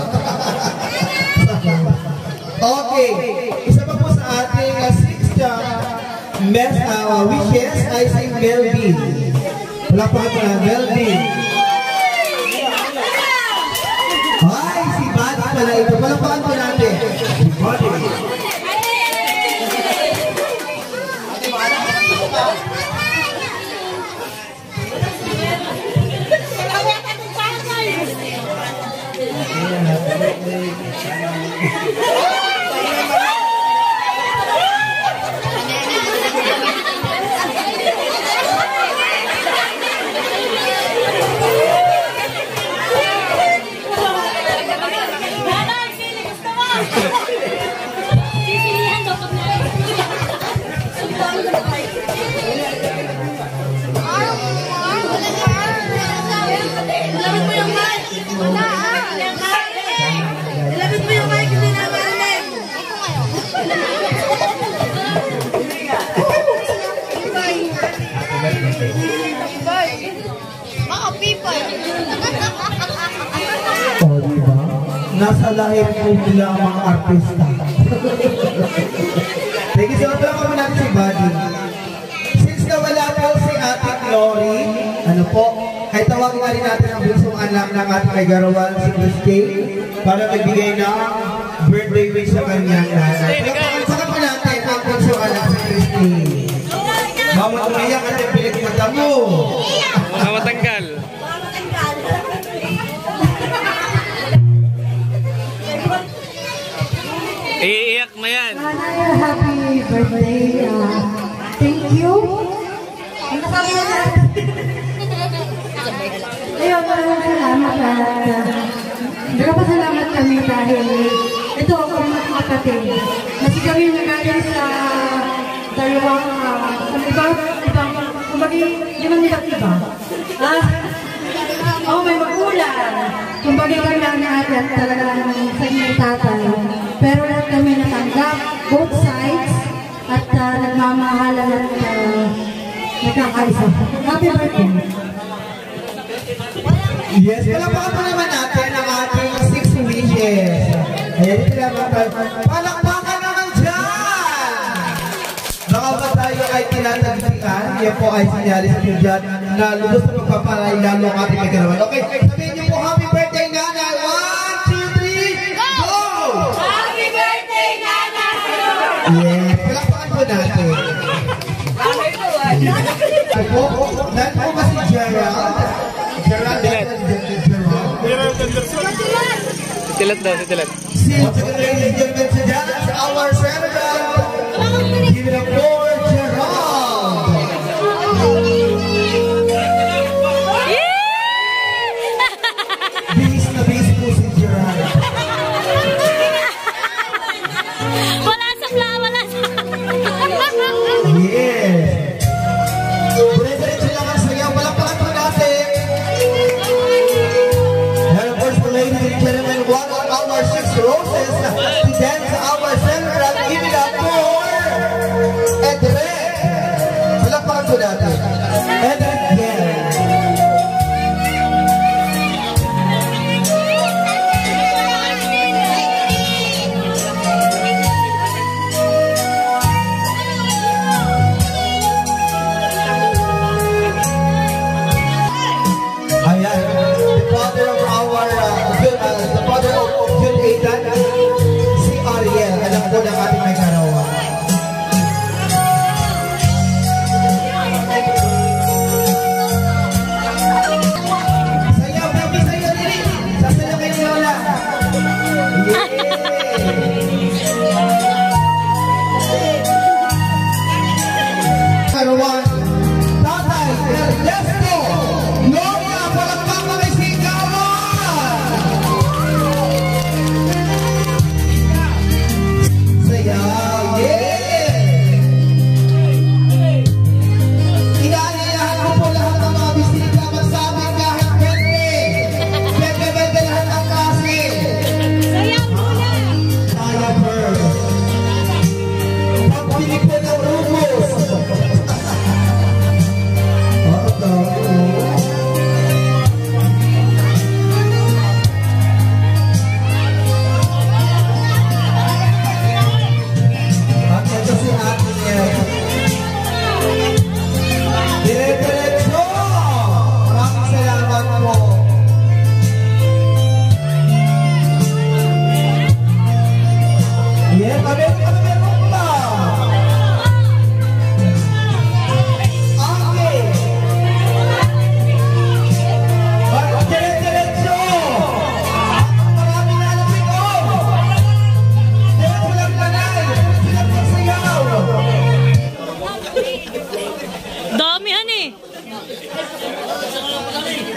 Okay, isa pa po sa ating uh, sixth uh, mes, uh, wishes ay si Melvin. Wala pa ito na, Melvin. Ay, si Buddy pala ito. Wala pa ito natin. Si Buddy. Oh, diba? Nasa lahir po nila ang mga artista. Thank you so much. Kami natin si Buddy. Since nawala po si Ate Glory, ano po, ay tawagin na rin natin ang bunsong anak ng ating may garawan, si Christine, para magbigay ng birthday wish sa kanyang nanay. Pagkakan po natin ang bunsong anak si Christine. Bawat umiyak at yung pilit mata mo. Mga matanggal. Iiyak mo yan. Nanay, happy birthday. Uh, thank you. Ang kasama na. Ayun, maraming salamat. Uh, Nagpapasalamat kami dahil ito ako mga kapatid. Kasi kami nagaling sa dalawang uh, ibang, ibang, kumbaga, limang iba't iba. Ah, ako may magulang. Kumbaga kami lang natin talagang sa inyong tatay. Pero lahat kami natanggap, both sides, at uh, nagmamahalan at uh, nagkakaisa. Happy birthday! Yes, palakpakan po naman natin ang ating six wishes. Ayan, ito naman tayo. Palakpakan naman dyan! Baka ba tayo ay tinatagpian? Yan po ay sinyalis po dyan na lubos na magpapalay lalo ang ating magkarawan. Okay, sabihin niyo po, happy birthday, Nanay! One, two, three, go! Happy birthday, Nanay! Yes, palakpakan po natin. Ay po, dahil po ba si Gerald? Gerald, Gerald, Sitilat daw, sitilat. Since, ladies and gentlemen, today, our senator, give it up for Gerald. Bihis na bihis po si Gerald. Wala sa pla, wala sa... Yes. Pwede-pwede lang ang sayaw. Palakpakan po natin. And of course, ladies and gentlemen, one of our six roses to dance our senator. Give it up for Edred. Palakpakan po natin. Edred, yeah. Ayan, the father of our, uh, good, uh, the father of good Aidan, si Ariel, alam ko ng ating may karawa. Sayaw, baby, sayaw, Lili. Sasayaw kayo ni Lola. Yeah! Karawan, Tatay, Ernesto, Gloria, palakpak kami si Kawan!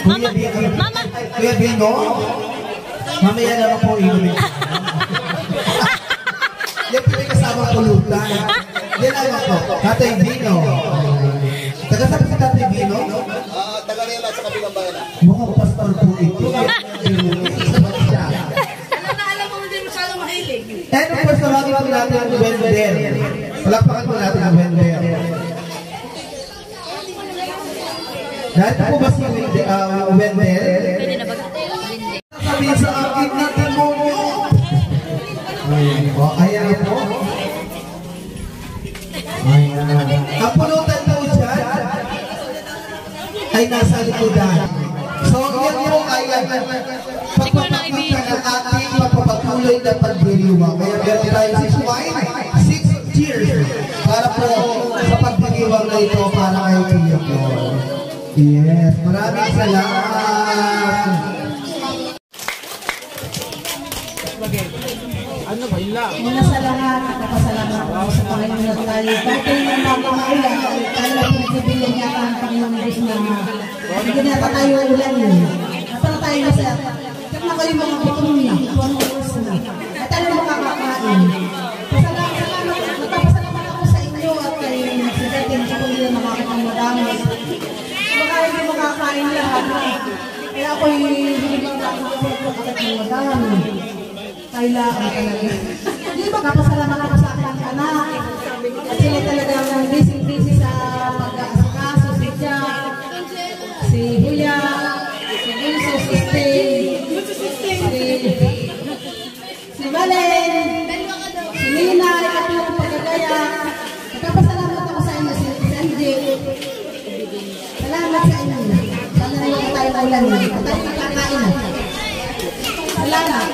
Kuya Bino. Mama. Kuya Bino. Mamaya naman po inumin. Yan po may kasama pulutan. Yan ay ako. Tatay Bino. Taga saan si Tatay Bino? Ah, taga-rela sa kabilang bayan. Mukhang pastor po ito. And of course, tawagin po natin ang Wender. Palakpakan po natin ang Wender. Dahil po ba si Wender? Sabihin sa akin na demonyo. O, ayan po. Ayan. Ang pulutan po dyan ay nasa likodan. So, yan po ay pagpapakita ng ating mapapatuloy na pagdiriwang. Kaya meron tayo six wine, six cheers para po sa pagdiriwang na ito para kayo tiyak po. Yes, maraming salamat. Ano ba yun lang? Muna sa lahat, nakapasalamat ako sa Panginoon na tayo. Dati yung napakaulan, tayo lang nagsibilang niya ang Panginoon Diyos na hindi na tayo ulan yun. At na tayo na sa, check na kayo mga butong niya, one hours na. At tayo makakakain. Pasalamat, salamat, nagpapasalamat ako sa inyo at kay Secretary sa kung hindi makakita ang madami. Baka hindi makakain lahat. Kaya ako'y hindi makakita ang madami. Kailangan talaga. Hindi ba kapasalamat ako sa aking anak? At sila talagang busy-busy sa pag-aasikaso, si Jack, si Huya, si Enzo, si Steve, si, si Valen, si Nina, at yung pagkagaya. Kapasalamat ako sa inyo, si M J. Salamat sa inyo. Sana na yung tayo maulan mo. At tayo nakakain na. Salamat.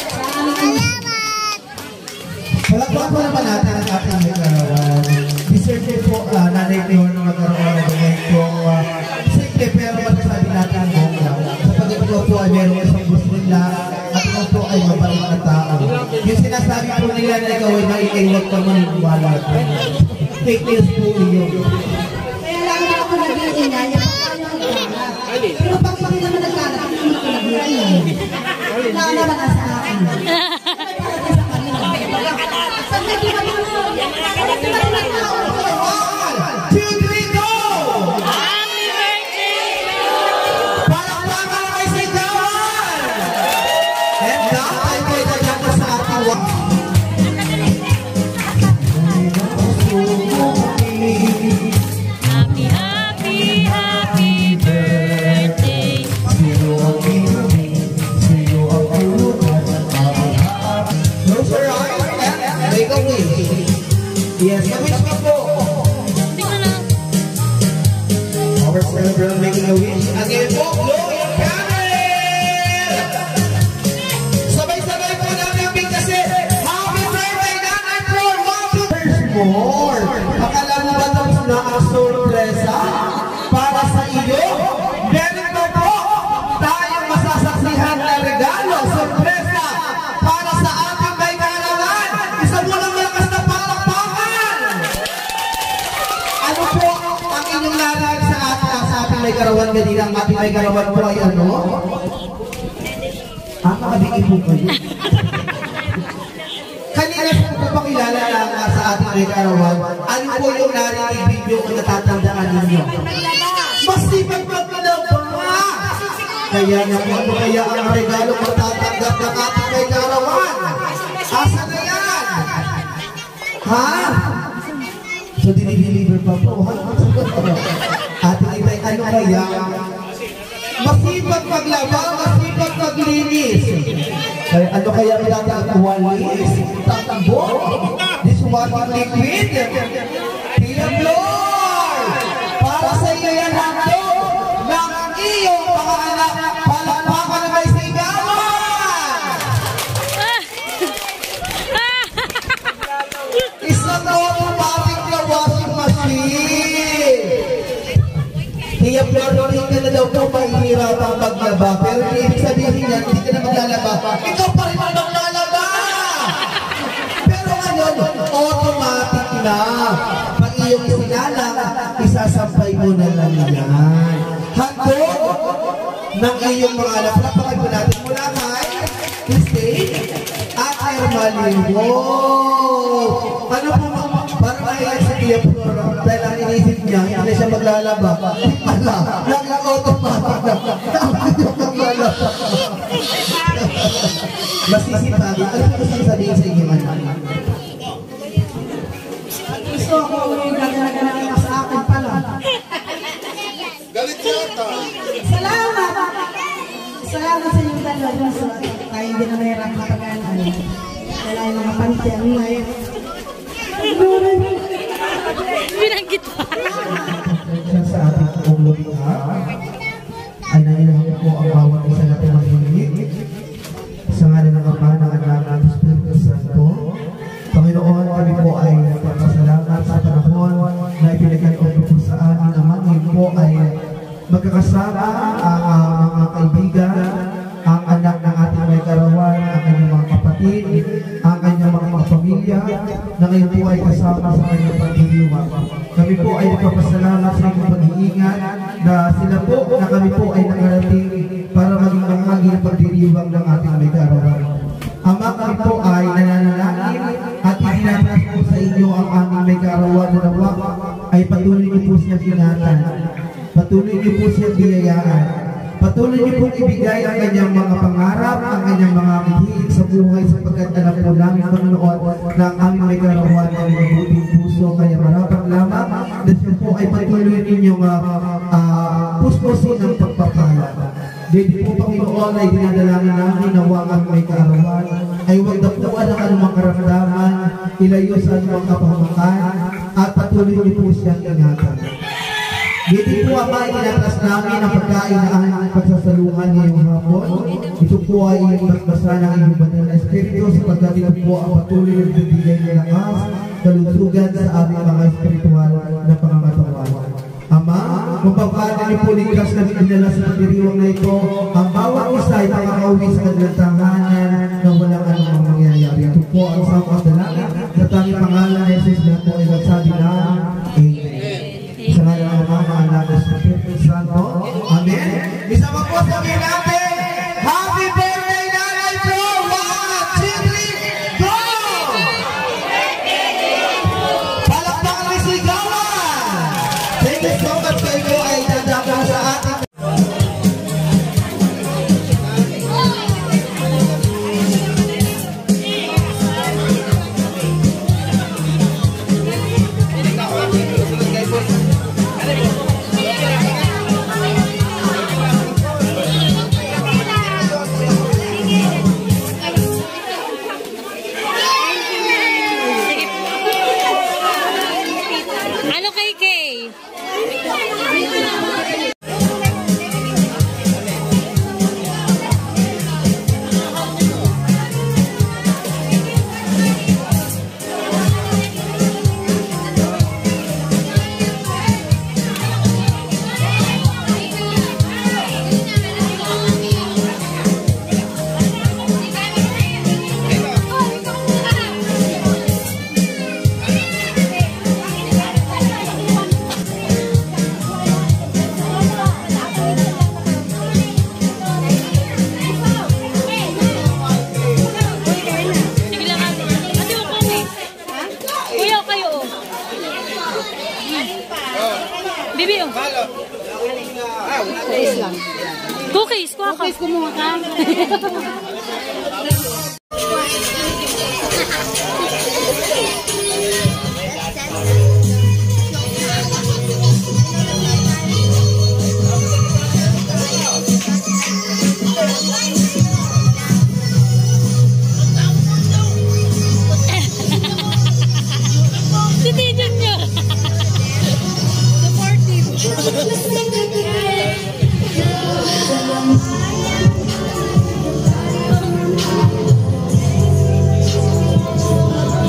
Palakpakan po naman natin ang ating magkarawan. Deserve po uh, nanay Leon na magkaroon ng itong uh, simple pero magsasabi natin ang bongga. Sapagkat ito po ay meron isang gusto nila at ito po ay mabalik na tao. Yung sinasabi po nila na ikaw ay maingay, huwag ka maniniwala. Fake news po yun. Kaya lang ako nag-iingay. Pero pag hindi naman nagkalat, hindi naman ako nag-iingay. Wala naman ka sa akin. Yes, na-wish ko po. Our celebrant making a wish. Again po, blow your candle! Sabay-sabay po namin ang big kasi happy birthday, Nanay Flor! One, two, three, more! Akala mo ba tapos na ang sorpresa para sa iyo? Meron po po tayong masasaksihan na regalo, sorpresa para sa ating may kaarawan. Isa mo lang malakas na palakpakan! Ano po ang inyong narinig sa ating sa ating may karawan kanina? Ang ating may karawan po ay ano? Ah, makabigay po kayo. Kanina po po pakilala lang sa ating may karawan. Ano po yung narinig video kung natatandaan ninyo? Masipag magkalaba! Kaya nga po ano kaya ang regalo matatanggap ng ating may karawan? Asa na yan? Ha? So, dinideliver pa po. Ating itay, ano kaya? Masipag maglaba, masipag maglinis. Kaya ano kaya pinatatawalis? Tatambo? Dishwashing liquid? Tia Flor! Para sa iyo yan hando ng iyong mga anak. Palakpakan na may sigawan! Isang automatic na washing machine. Tia Flor, hindi ka na daw po mahihirap ang maglaba. Pero ibig sabihin yan, hindi ka na maglalaba. Ikaw pa rin ang maglalaba! Pero ngayon, automatic na. Pag iyong sinalang, isasampay mo na lang yan. Hando! ng iyong pangalan. Palapakan po natin mula kay Christine at Ermalie. Wow! Ano po mga, parang mahilig si Tia Flor dahil ang inisip niya, hindi na siya maglalaba. Pala, nag-automatic na. Nag-automatic. Masisipagi. Ano po gusto sabihin sa inyo, anak? Gusto ko yung gagana-gana sa akin pala. Galit yata. Salamat! Salamat sa inyong dalawa. Tayo hindi na mahirap na pag-anan. Kailangan mga pantiyan na yun. Binanggit pa. Sa ating pong lumiha, ay nailangan po ang bawat isa natin mahilig. Sa ngalan ng Ama, ng Anak, ng Espiritu Santo. Panginoon, kami po ay nagpapasalamat sa panahon na ipinagay po po sa amin naman. Ngayon po ay magkakasama ang uh, mga kaibigan, ang anak ng ating may karawan, ang kanyang mga kapatid, ang kanyang mga, mga pamilya, na ngayon po ay kasama sa kanyang pagdiriwang. Kami po ay nagpapasalamat sa inyong pag-iingat na sila po, na kami po ay nakarating para maging bahagi ng pagdiriwang ng ating may karawan. Ama, kami po ay nananalangin at itinataas po sa inyo ang aming may karawan na nawa ay patuloy niyo po siyang ingatan, patuloy niyo po siyang biyayaan, patuloy niyo po ibigay ang kanyang mga pangarap, ang kanyang mga hihilig sa buhay sapagkat alam po namin, Panginoon, na ang aming may karawan ay mabuting puso, kaya marapat lamang na siya po ay patuloy ninyong uh, uh, puspusin ang pagpapala. Dito po, Panginoon, ay dinadalangin namin na huwag ang may kaarawan ay huwag dapuan ang anumang karamdaman, ilayo sa anumang kapahamakan, at patuloy niyo po siyang ingatan. Dito po, Ama, inatas namin ang pagkain na ang pagsasaluhan ngayong hapon. Ito po ay nagbasa ng inyong banal na espiritu sapagkat ito po ang patuloy na bibigay ng lakas, kalusugan sa aming mga espiritual na pangangatawan. Ama, mapapala niyo po ligtas na dinala sa pagdiriwang na ito, ang bawat isa ay makakauwi sa kanilang tahanan na walang anumang mangyayari. Ito po ang isang kadalanan sa tanging pangalan ng Jesus na po ay nagsabi na Amen. Sa ngalan ng Ama, ng Anak, ng Espiritu Santo. Amen. Isa pa po sabihin natin, Happy Birthday, Nanay Flo! One, two, three, go! Palakpakan ng sigawan! Thank you so much po ito ay dadako sa ating Ano kay Kay? Bibi, oh. Cookies lang. Cookies, kuha ka. Cookies, kumuha ka. Supportive.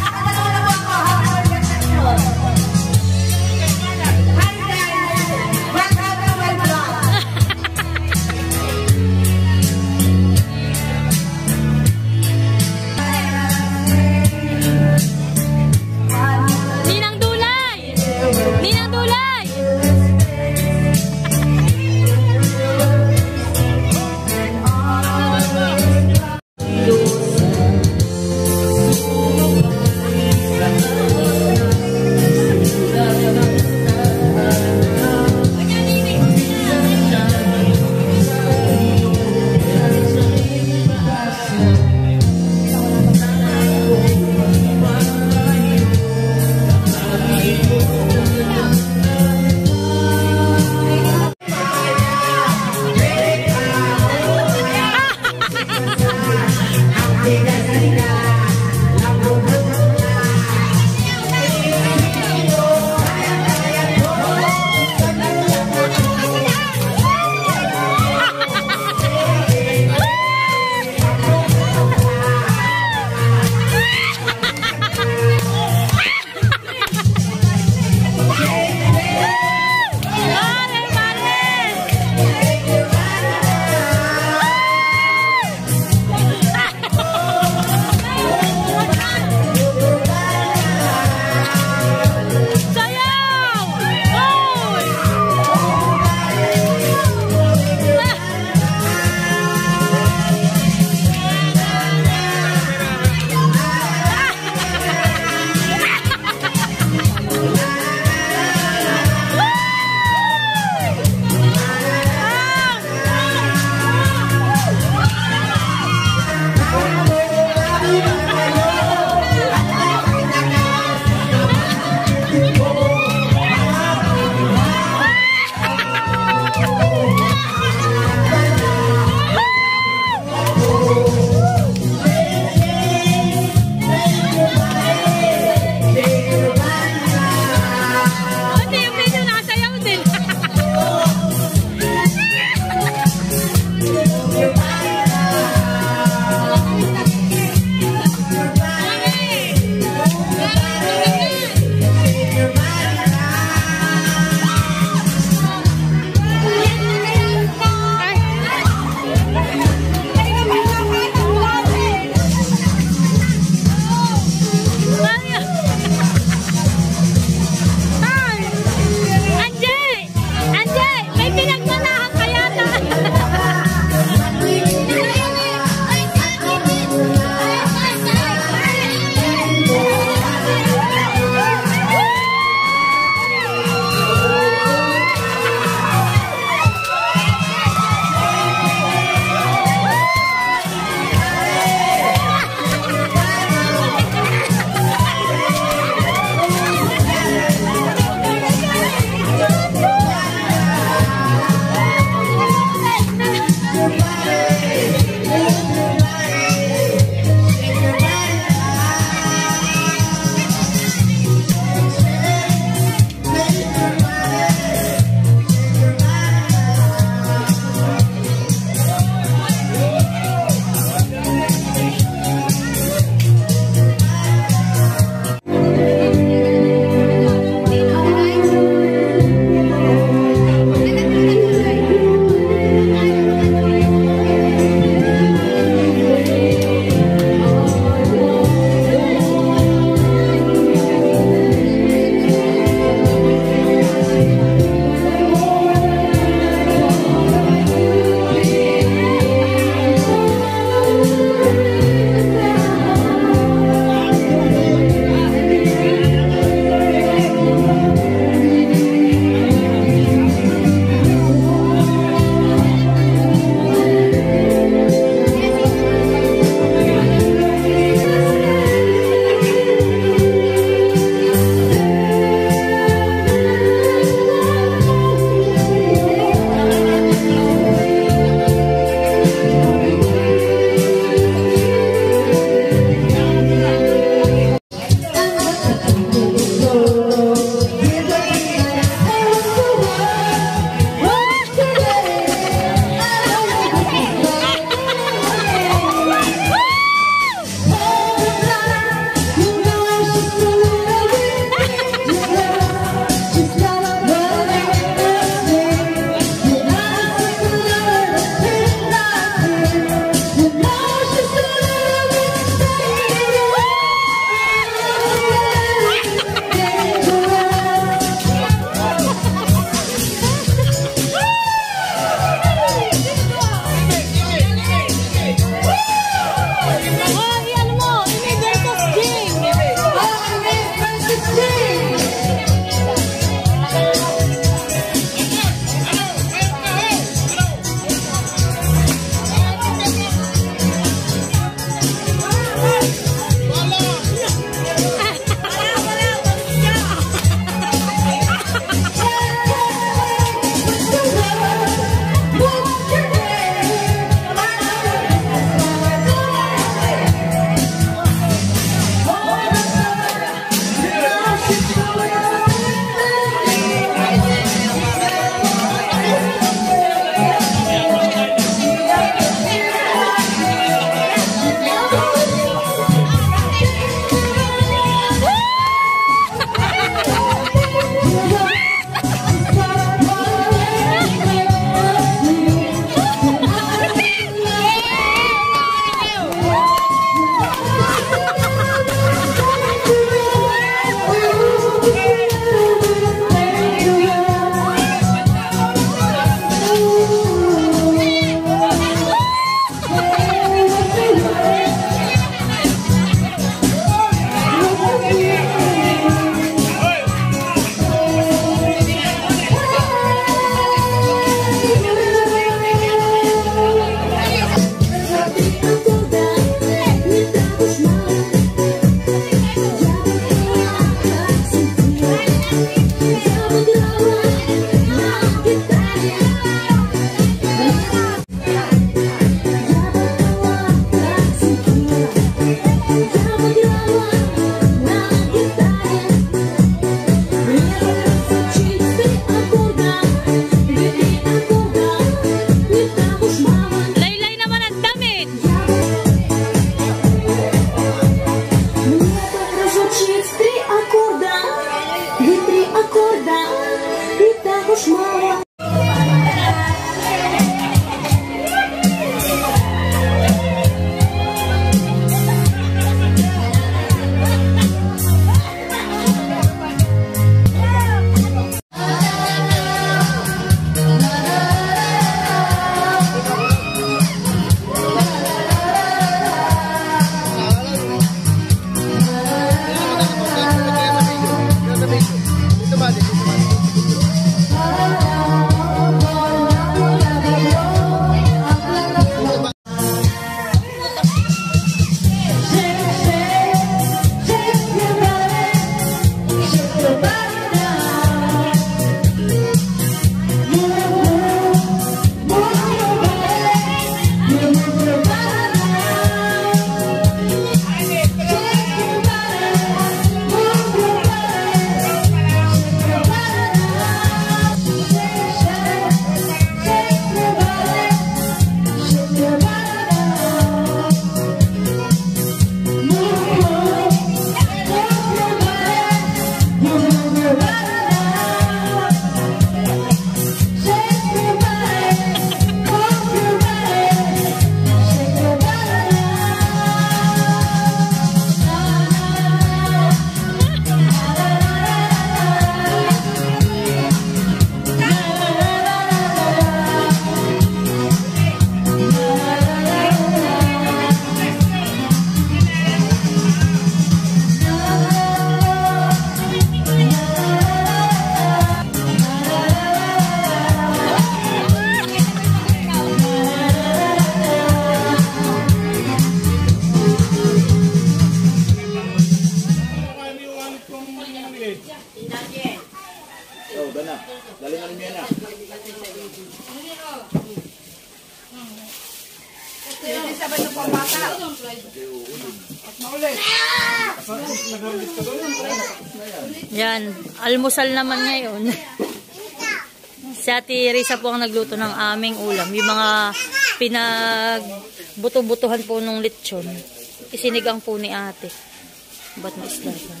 Yan, almusal naman ngayon. Si Ate Risa po ang nagluto ng aming ulam. Yung mga pinagbuto-butuhan po nung lechon. Isinigang po ni ate. Ba't na isla yan?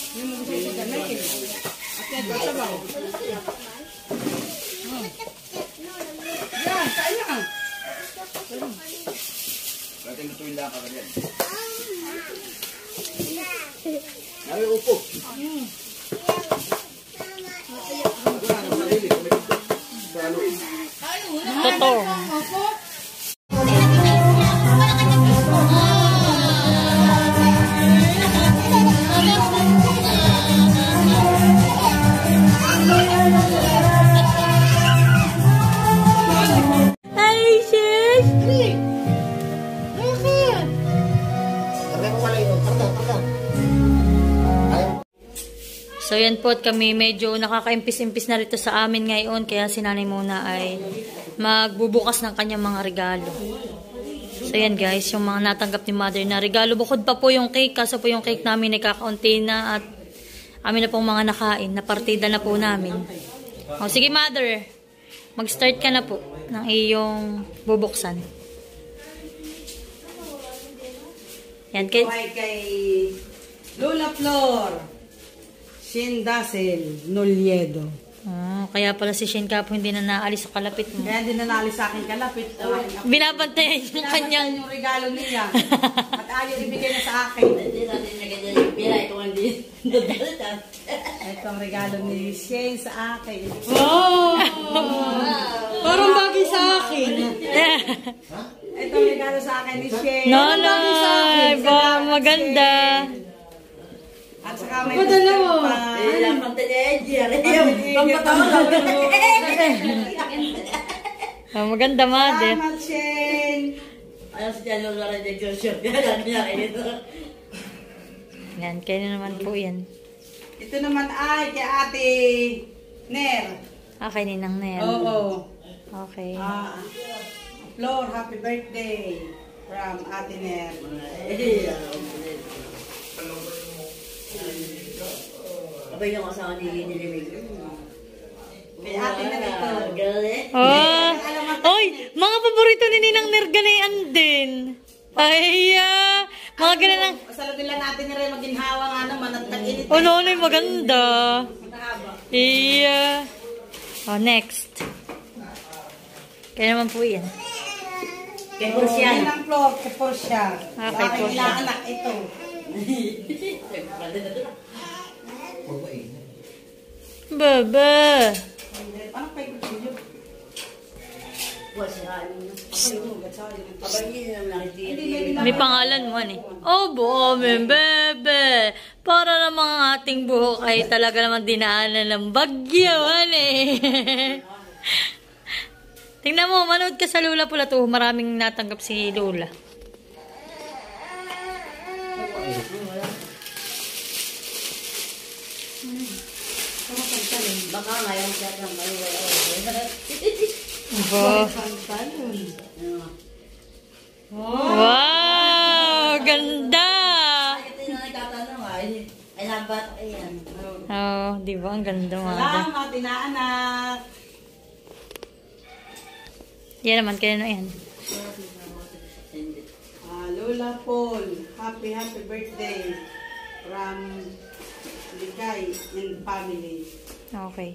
Yan, sayang. Natin lutuin lang ka ganyan. Nari upo. Totoo. So yan po, at kami medyo nakakaimpis-impis na rito sa amin ngayon, kaya si nanay muna ay magbubukas ng kanyang mga regalo. So yan guys, yung mga natanggap ni mother na regalo. Bukod pa po yung cake, kaso po yung cake namin ay kakaunti na at amin na pong mga nakain, na partida na po namin. O sige mother, mag-start ka na po ng iyong bubuksan. Yan kay... kay Lola Flor. Shin Dassel Noliedo. Oh, kaya pala si Shin Kapo hindi na naalis sa kalapit mo. Kaya hindi na naalis sa akin kalapit. Binabantayan yung kanyang... yung regalo niya. At ayaw ibigay niya sa akin. Hindi natin nagagyan yung pira. Ito hindi. Ito ang regalo ni Shin sa akin. Wow! Parang bagay sa akin. Ito ang regalo sa akin ni Shin. Nanay! Ba, maganda. At saka may dalawa pa. Ilang pantay-edger. Oh, maganda, mother. Salamat, Shin. Ayaw si Jalong Lara de Gershon. Yan niya ito. Yan, kayo naman po yan. Ito naman ay kay Ate Ner. Ah, kay Ninang Nel. Oo. Okay. Ah, Flor, happy birthday from Ate Ner. Abay yung asawa ni Nilimig. Kay Ate Ner ito. Oh! Oy! Mga paborito ni Ninang Ner, ganayan din. Ay, ah! Mga ganyan. Masalo nila natin ni Ray maginhawa nga naman at tag-init. Oh, no, no, maganda. Iya. Oh, next. Kaya naman po yan. Kay Porsian. Yan ang Flor, kay Porsian. Ah, kay Porsian. Sa anak ito. Baba. Ano kay Porsian? May pangalan mo, ano eh. Oh, buomen, bebe. Para namang ang ating buhok ay talaga naman dinaanan ng bagyo, ano eh. Tingnan mo, manood ka sa Lola Pula to. Maraming natanggap si Lola. Baka ngayon siya ng baliwala. Wow. Wow! Ganda! Ito yung nagtatanong ay ay nabat ayan. Oh, di ba? Ang ganda, mga. Salamat, inaanak. Yan naman, kaya na yan. Ah, Lola Paul, happy happy birthday from Ligay and family. Okay.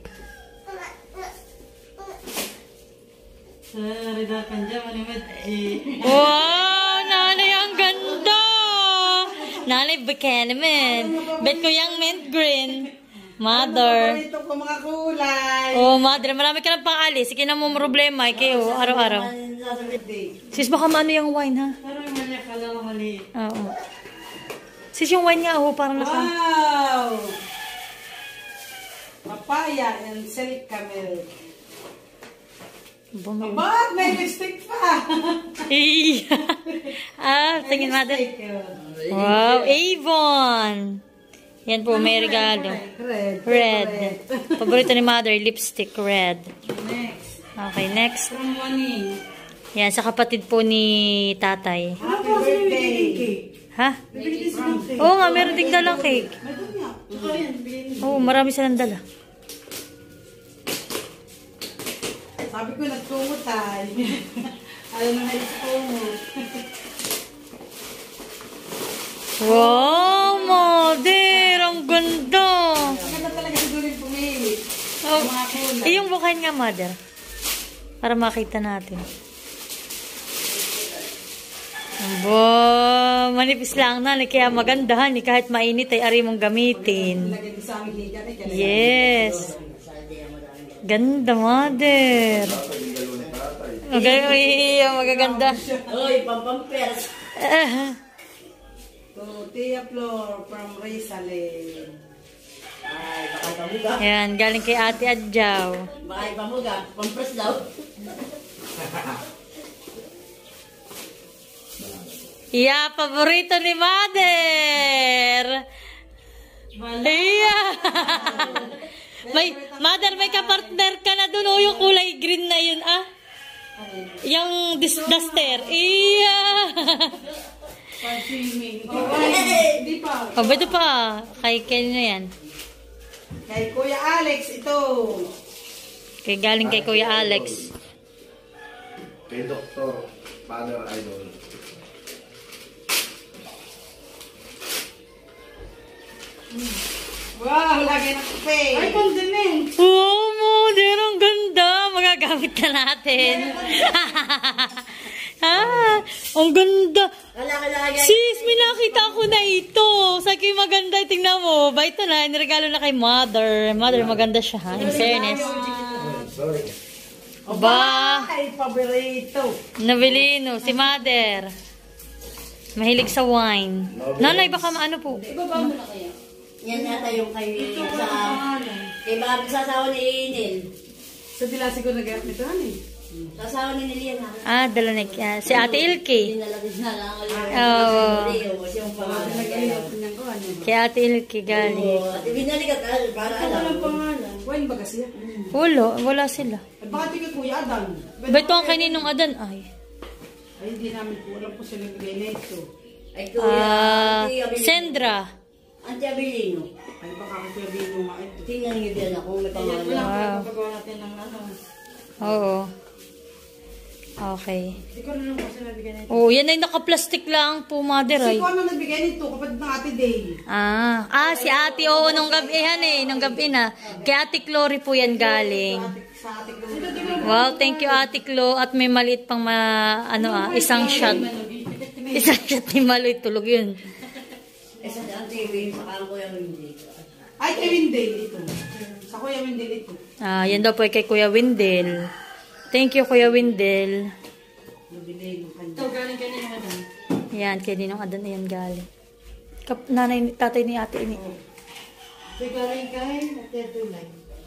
Wow! Nanay, ang ganda! Nanay, baka naman. Bet ko yung mint green. Mother. Ito ko mga kulay. Oh, mother. Marami ka ng pang-alis. Sige na mo problema. Kayo, araw-araw. Sis, baka maano yung wine, ha? Parang mali, akala ko mali. Oo. Sis, yung wine nga, oh, parang naka... Wow! Papaya and silk camel. Bumili. But may lipstick pa! Iya. Ah, tingin, mother. Wow, Avon. Yan po, may regalo. Red. Red. Paborito ni mother, lipstick, red. Next. Okay, next. From Wani. Yan, sa kapatid po ni tatay. Happy birthday. Ha? Oo nga, meron ding dalang cake. Oo, marami silang dala. Sabi ko, nagkumot tayo. Alam na nga kumot. Wow, Mother! Ang ganda! Ang ganda talaga siguro yung pumili. Oh, Mga kulay. eh, yung bukain nga, Mother. Para makita natin. Wow, manipis lang na. Kaya magandahan. Eh, kahit mainit ay ari mong gamitin. Lagyan sa aming higa. Yes. Ganda, Mother. Okay, uy, magaganda. Uy, pampampers. To Tia Flor from Rizalin. Ay, baka pamuga. Ayan, galing kay Ate Adjaw. Baka pamuga. Pampers daw. Yeah, paborito ni Mother. Yeah. May, Mother, may kapartner ka na dun. O, yung kulay green na yun, ah. Yung dis duster. Yeah. Hindi pa. O, ito pa. Kay Ken na yan. Kay Kuya Alex, ito. Kay galing kay Kuya Alex. Kay Doktor Father Idol. Wow, lagi ng kape. Ay, condiment. Wow, Mother, ang ganda. Magagamit ka natin. Ah, ang ganda. Sis, may nakita ako na ito. Sa akin maganda, tingnan mo. Ba, ito na, niregalo na kay Mother. Mother, maganda siya, ha? In fairness. Ba, Ay, paborito. nabili, no? Si Mother. Mahilig sa wine. Nanay, baka maano po. Ibaba mo na kaya. Yan yata yung kay sa kay Barbie sa asawa ni Inil. Sa dilasi ko nag-aap nito, ano eh. Sa asawa ni Nilian ha. Ah, dala na. Uh, si Ate Ilke. Dinalagis na lang ulit. Oo. Yung pangalan. Nag-iinap niya ko, ano. Kay Ate Ilke galing. At ibinalikat para alam. Walang pangalan. Wine ba kasi? Wala, wala sila. At baka di kay Kuya Adan. Ba ito ang kaninong Adan? Ay. Ay, hindi namin po. Alam po sila nagbigay na ito. Ay kuya. Ah, Auntie Abilino. Sendra. Auntie Abilino. Ay, baka kasi Abilino nga ito. Tingnan niyo din ako may pangalan. Wala Wow. po papagawa natin ng ano. Oo. Okay. Hindi ko na lang kasi nabigay na ito. Oh, yan ay naka-plastic lang po, Mother. Si Ay. ko ano nagbigay nito kapatid ng Ate Day. Ah, ah, si Ate, oo, nung gabi yan eh, nung gabi na. Kay Ate Clory po yan galing. Sa Ate Day. Wow, thank you Ate Clo. At may maliit pang ma, ano ah, isang shot. Isang shot ni Maloy, tulog yun. Eh sa Auntie Abilino, sa kuya hindi. Ay, kay Windale ito. Sa Kuya Windale ito. Ah, yan daw po ay kay Kuya Windel. Thank you, Kuya Windel. Nabigay ng kanya. Ito galing kanina madam. Yan, kay Ninong Adan na yan galing. Kap, nanay, tatay ni ate ini. Ito galing kay Ate Tulay.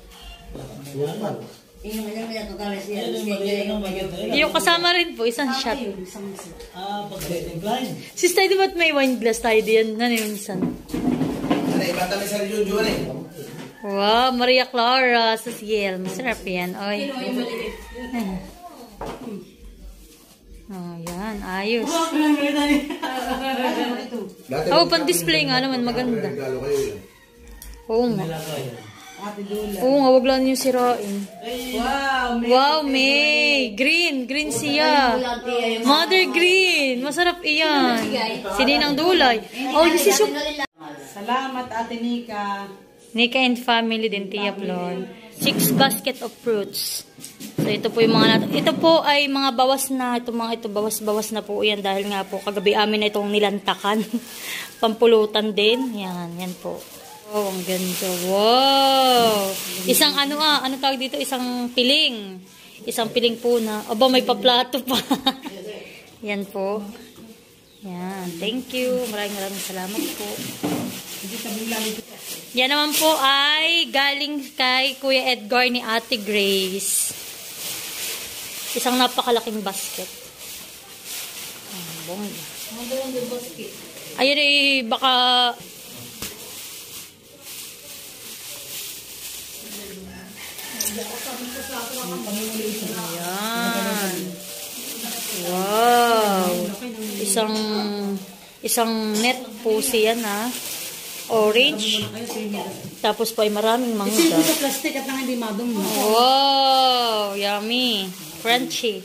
Yung ilang minute na siya. Yung maganda. Yung kasama rin po, isang shot. Ah, pag-dating blind. Sister, di ba't may wine glass tayo diyan? Ano yung minsan? Ano, iba kami sa Junju eh. Wow, Maria Clara, Cecil. Masarap yan. Oy. Oh, yan. Ayos. Oh, pan-display nga naman. Maganda. Regalo kayo yun. Oo nga. Ate Dula. Oo nga, wag lang yung sirain. Wow, may Wow, May. Green. Green siya. Mother green. Masarap iyan. Si Ninang Dulay. Oh, yung si Shuk. salamat Ate Nika. Nika and family din, Tia Flor. Six basket of fruits. So, ito po yung mga nat- ito po ay mga bawas na. Ito mga ito, bawas-bawas na po yan. Dahil nga po, kagabi amin na itong nilantakan. Pampulutan din. Yan, yan po. Oh, ang ganda. Wow! Isang ano ah, ano tawag dito? Isang piling. Isang piling po na. Aba, may paplato pa. Yan po. Yan. Thank you. Maraming maraming salamat po. Yan naman po ay galing kay Kuya Edgar ni Ate Grace. Isang napakalaking basket. Oh, bongga. Ayun eh, baka... Ayan. Wow. Isang Isang net pusi yan ha. Orange. Tapos po ay maraming mangga. Ito sa plastic at nang hindi madum. Wow! Yummy! Crunchy.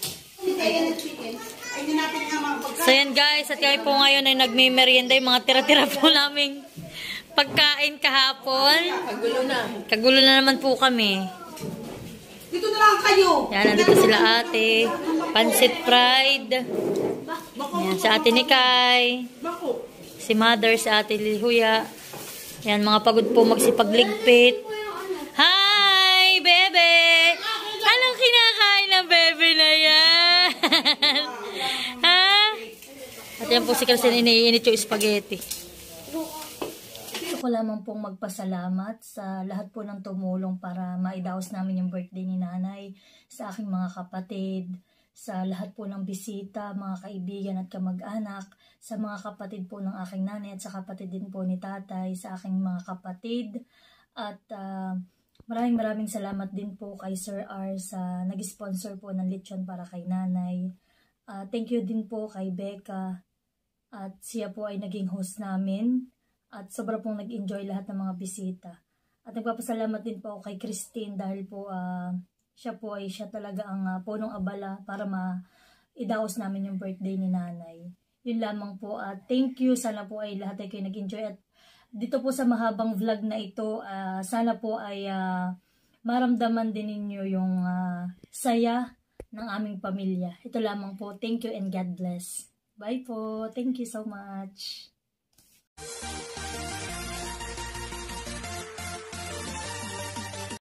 So yan guys, at kami po ngayon ay nagme-merienda yung mga tira-tira po naming pagkain kahapon. Kagulo na. Kagulo na naman po kami. Dito na lang kayo. Yan, nandito sila ate. Pancit fried. Yan, si ate Nikay. Si mother, si ate Lihuya. Yan, mga pagod po magsipagligpit. Hi, bebe! Anong kinakain ng bebe na yan? Ha? At yan po si Christine, iniinit yung spaghetti. Gusto ko lamang pong magpasalamat sa lahat po ng tumulong para maidaos namin yung birthday ni nanay, sa aking mga kapatid, sa lahat po ng bisita, mga kaibigan at kamag-anak, sa mga kapatid po ng aking nanay at sa kapatid din po ni tatay, sa aking mga kapatid. At uh, maraming maraming salamat din po kay Sir R sa nag-sponsor po ng lechon para kay nanay. Uh, thank you din po kay Becca at siya po ay naging host namin at sobra pong nag-enjoy lahat ng mga bisita. At nagpapasalamat din po ako kay Christine dahil po uh, siya po ay siya talaga ang uh, punong abala para ma-idaos namin yung birthday ni nanay. Yun lamang po. Uh, thank you. Sana po ay lahat ay kayo nag-enjoy. At dito po sa mahabang vlog na ito, uh, sana po ay uh, maramdaman din ninyo yung uh, saya ng aming pamilya. Ito lamang po. Thank you and God bless. Bye po. Thank you so much.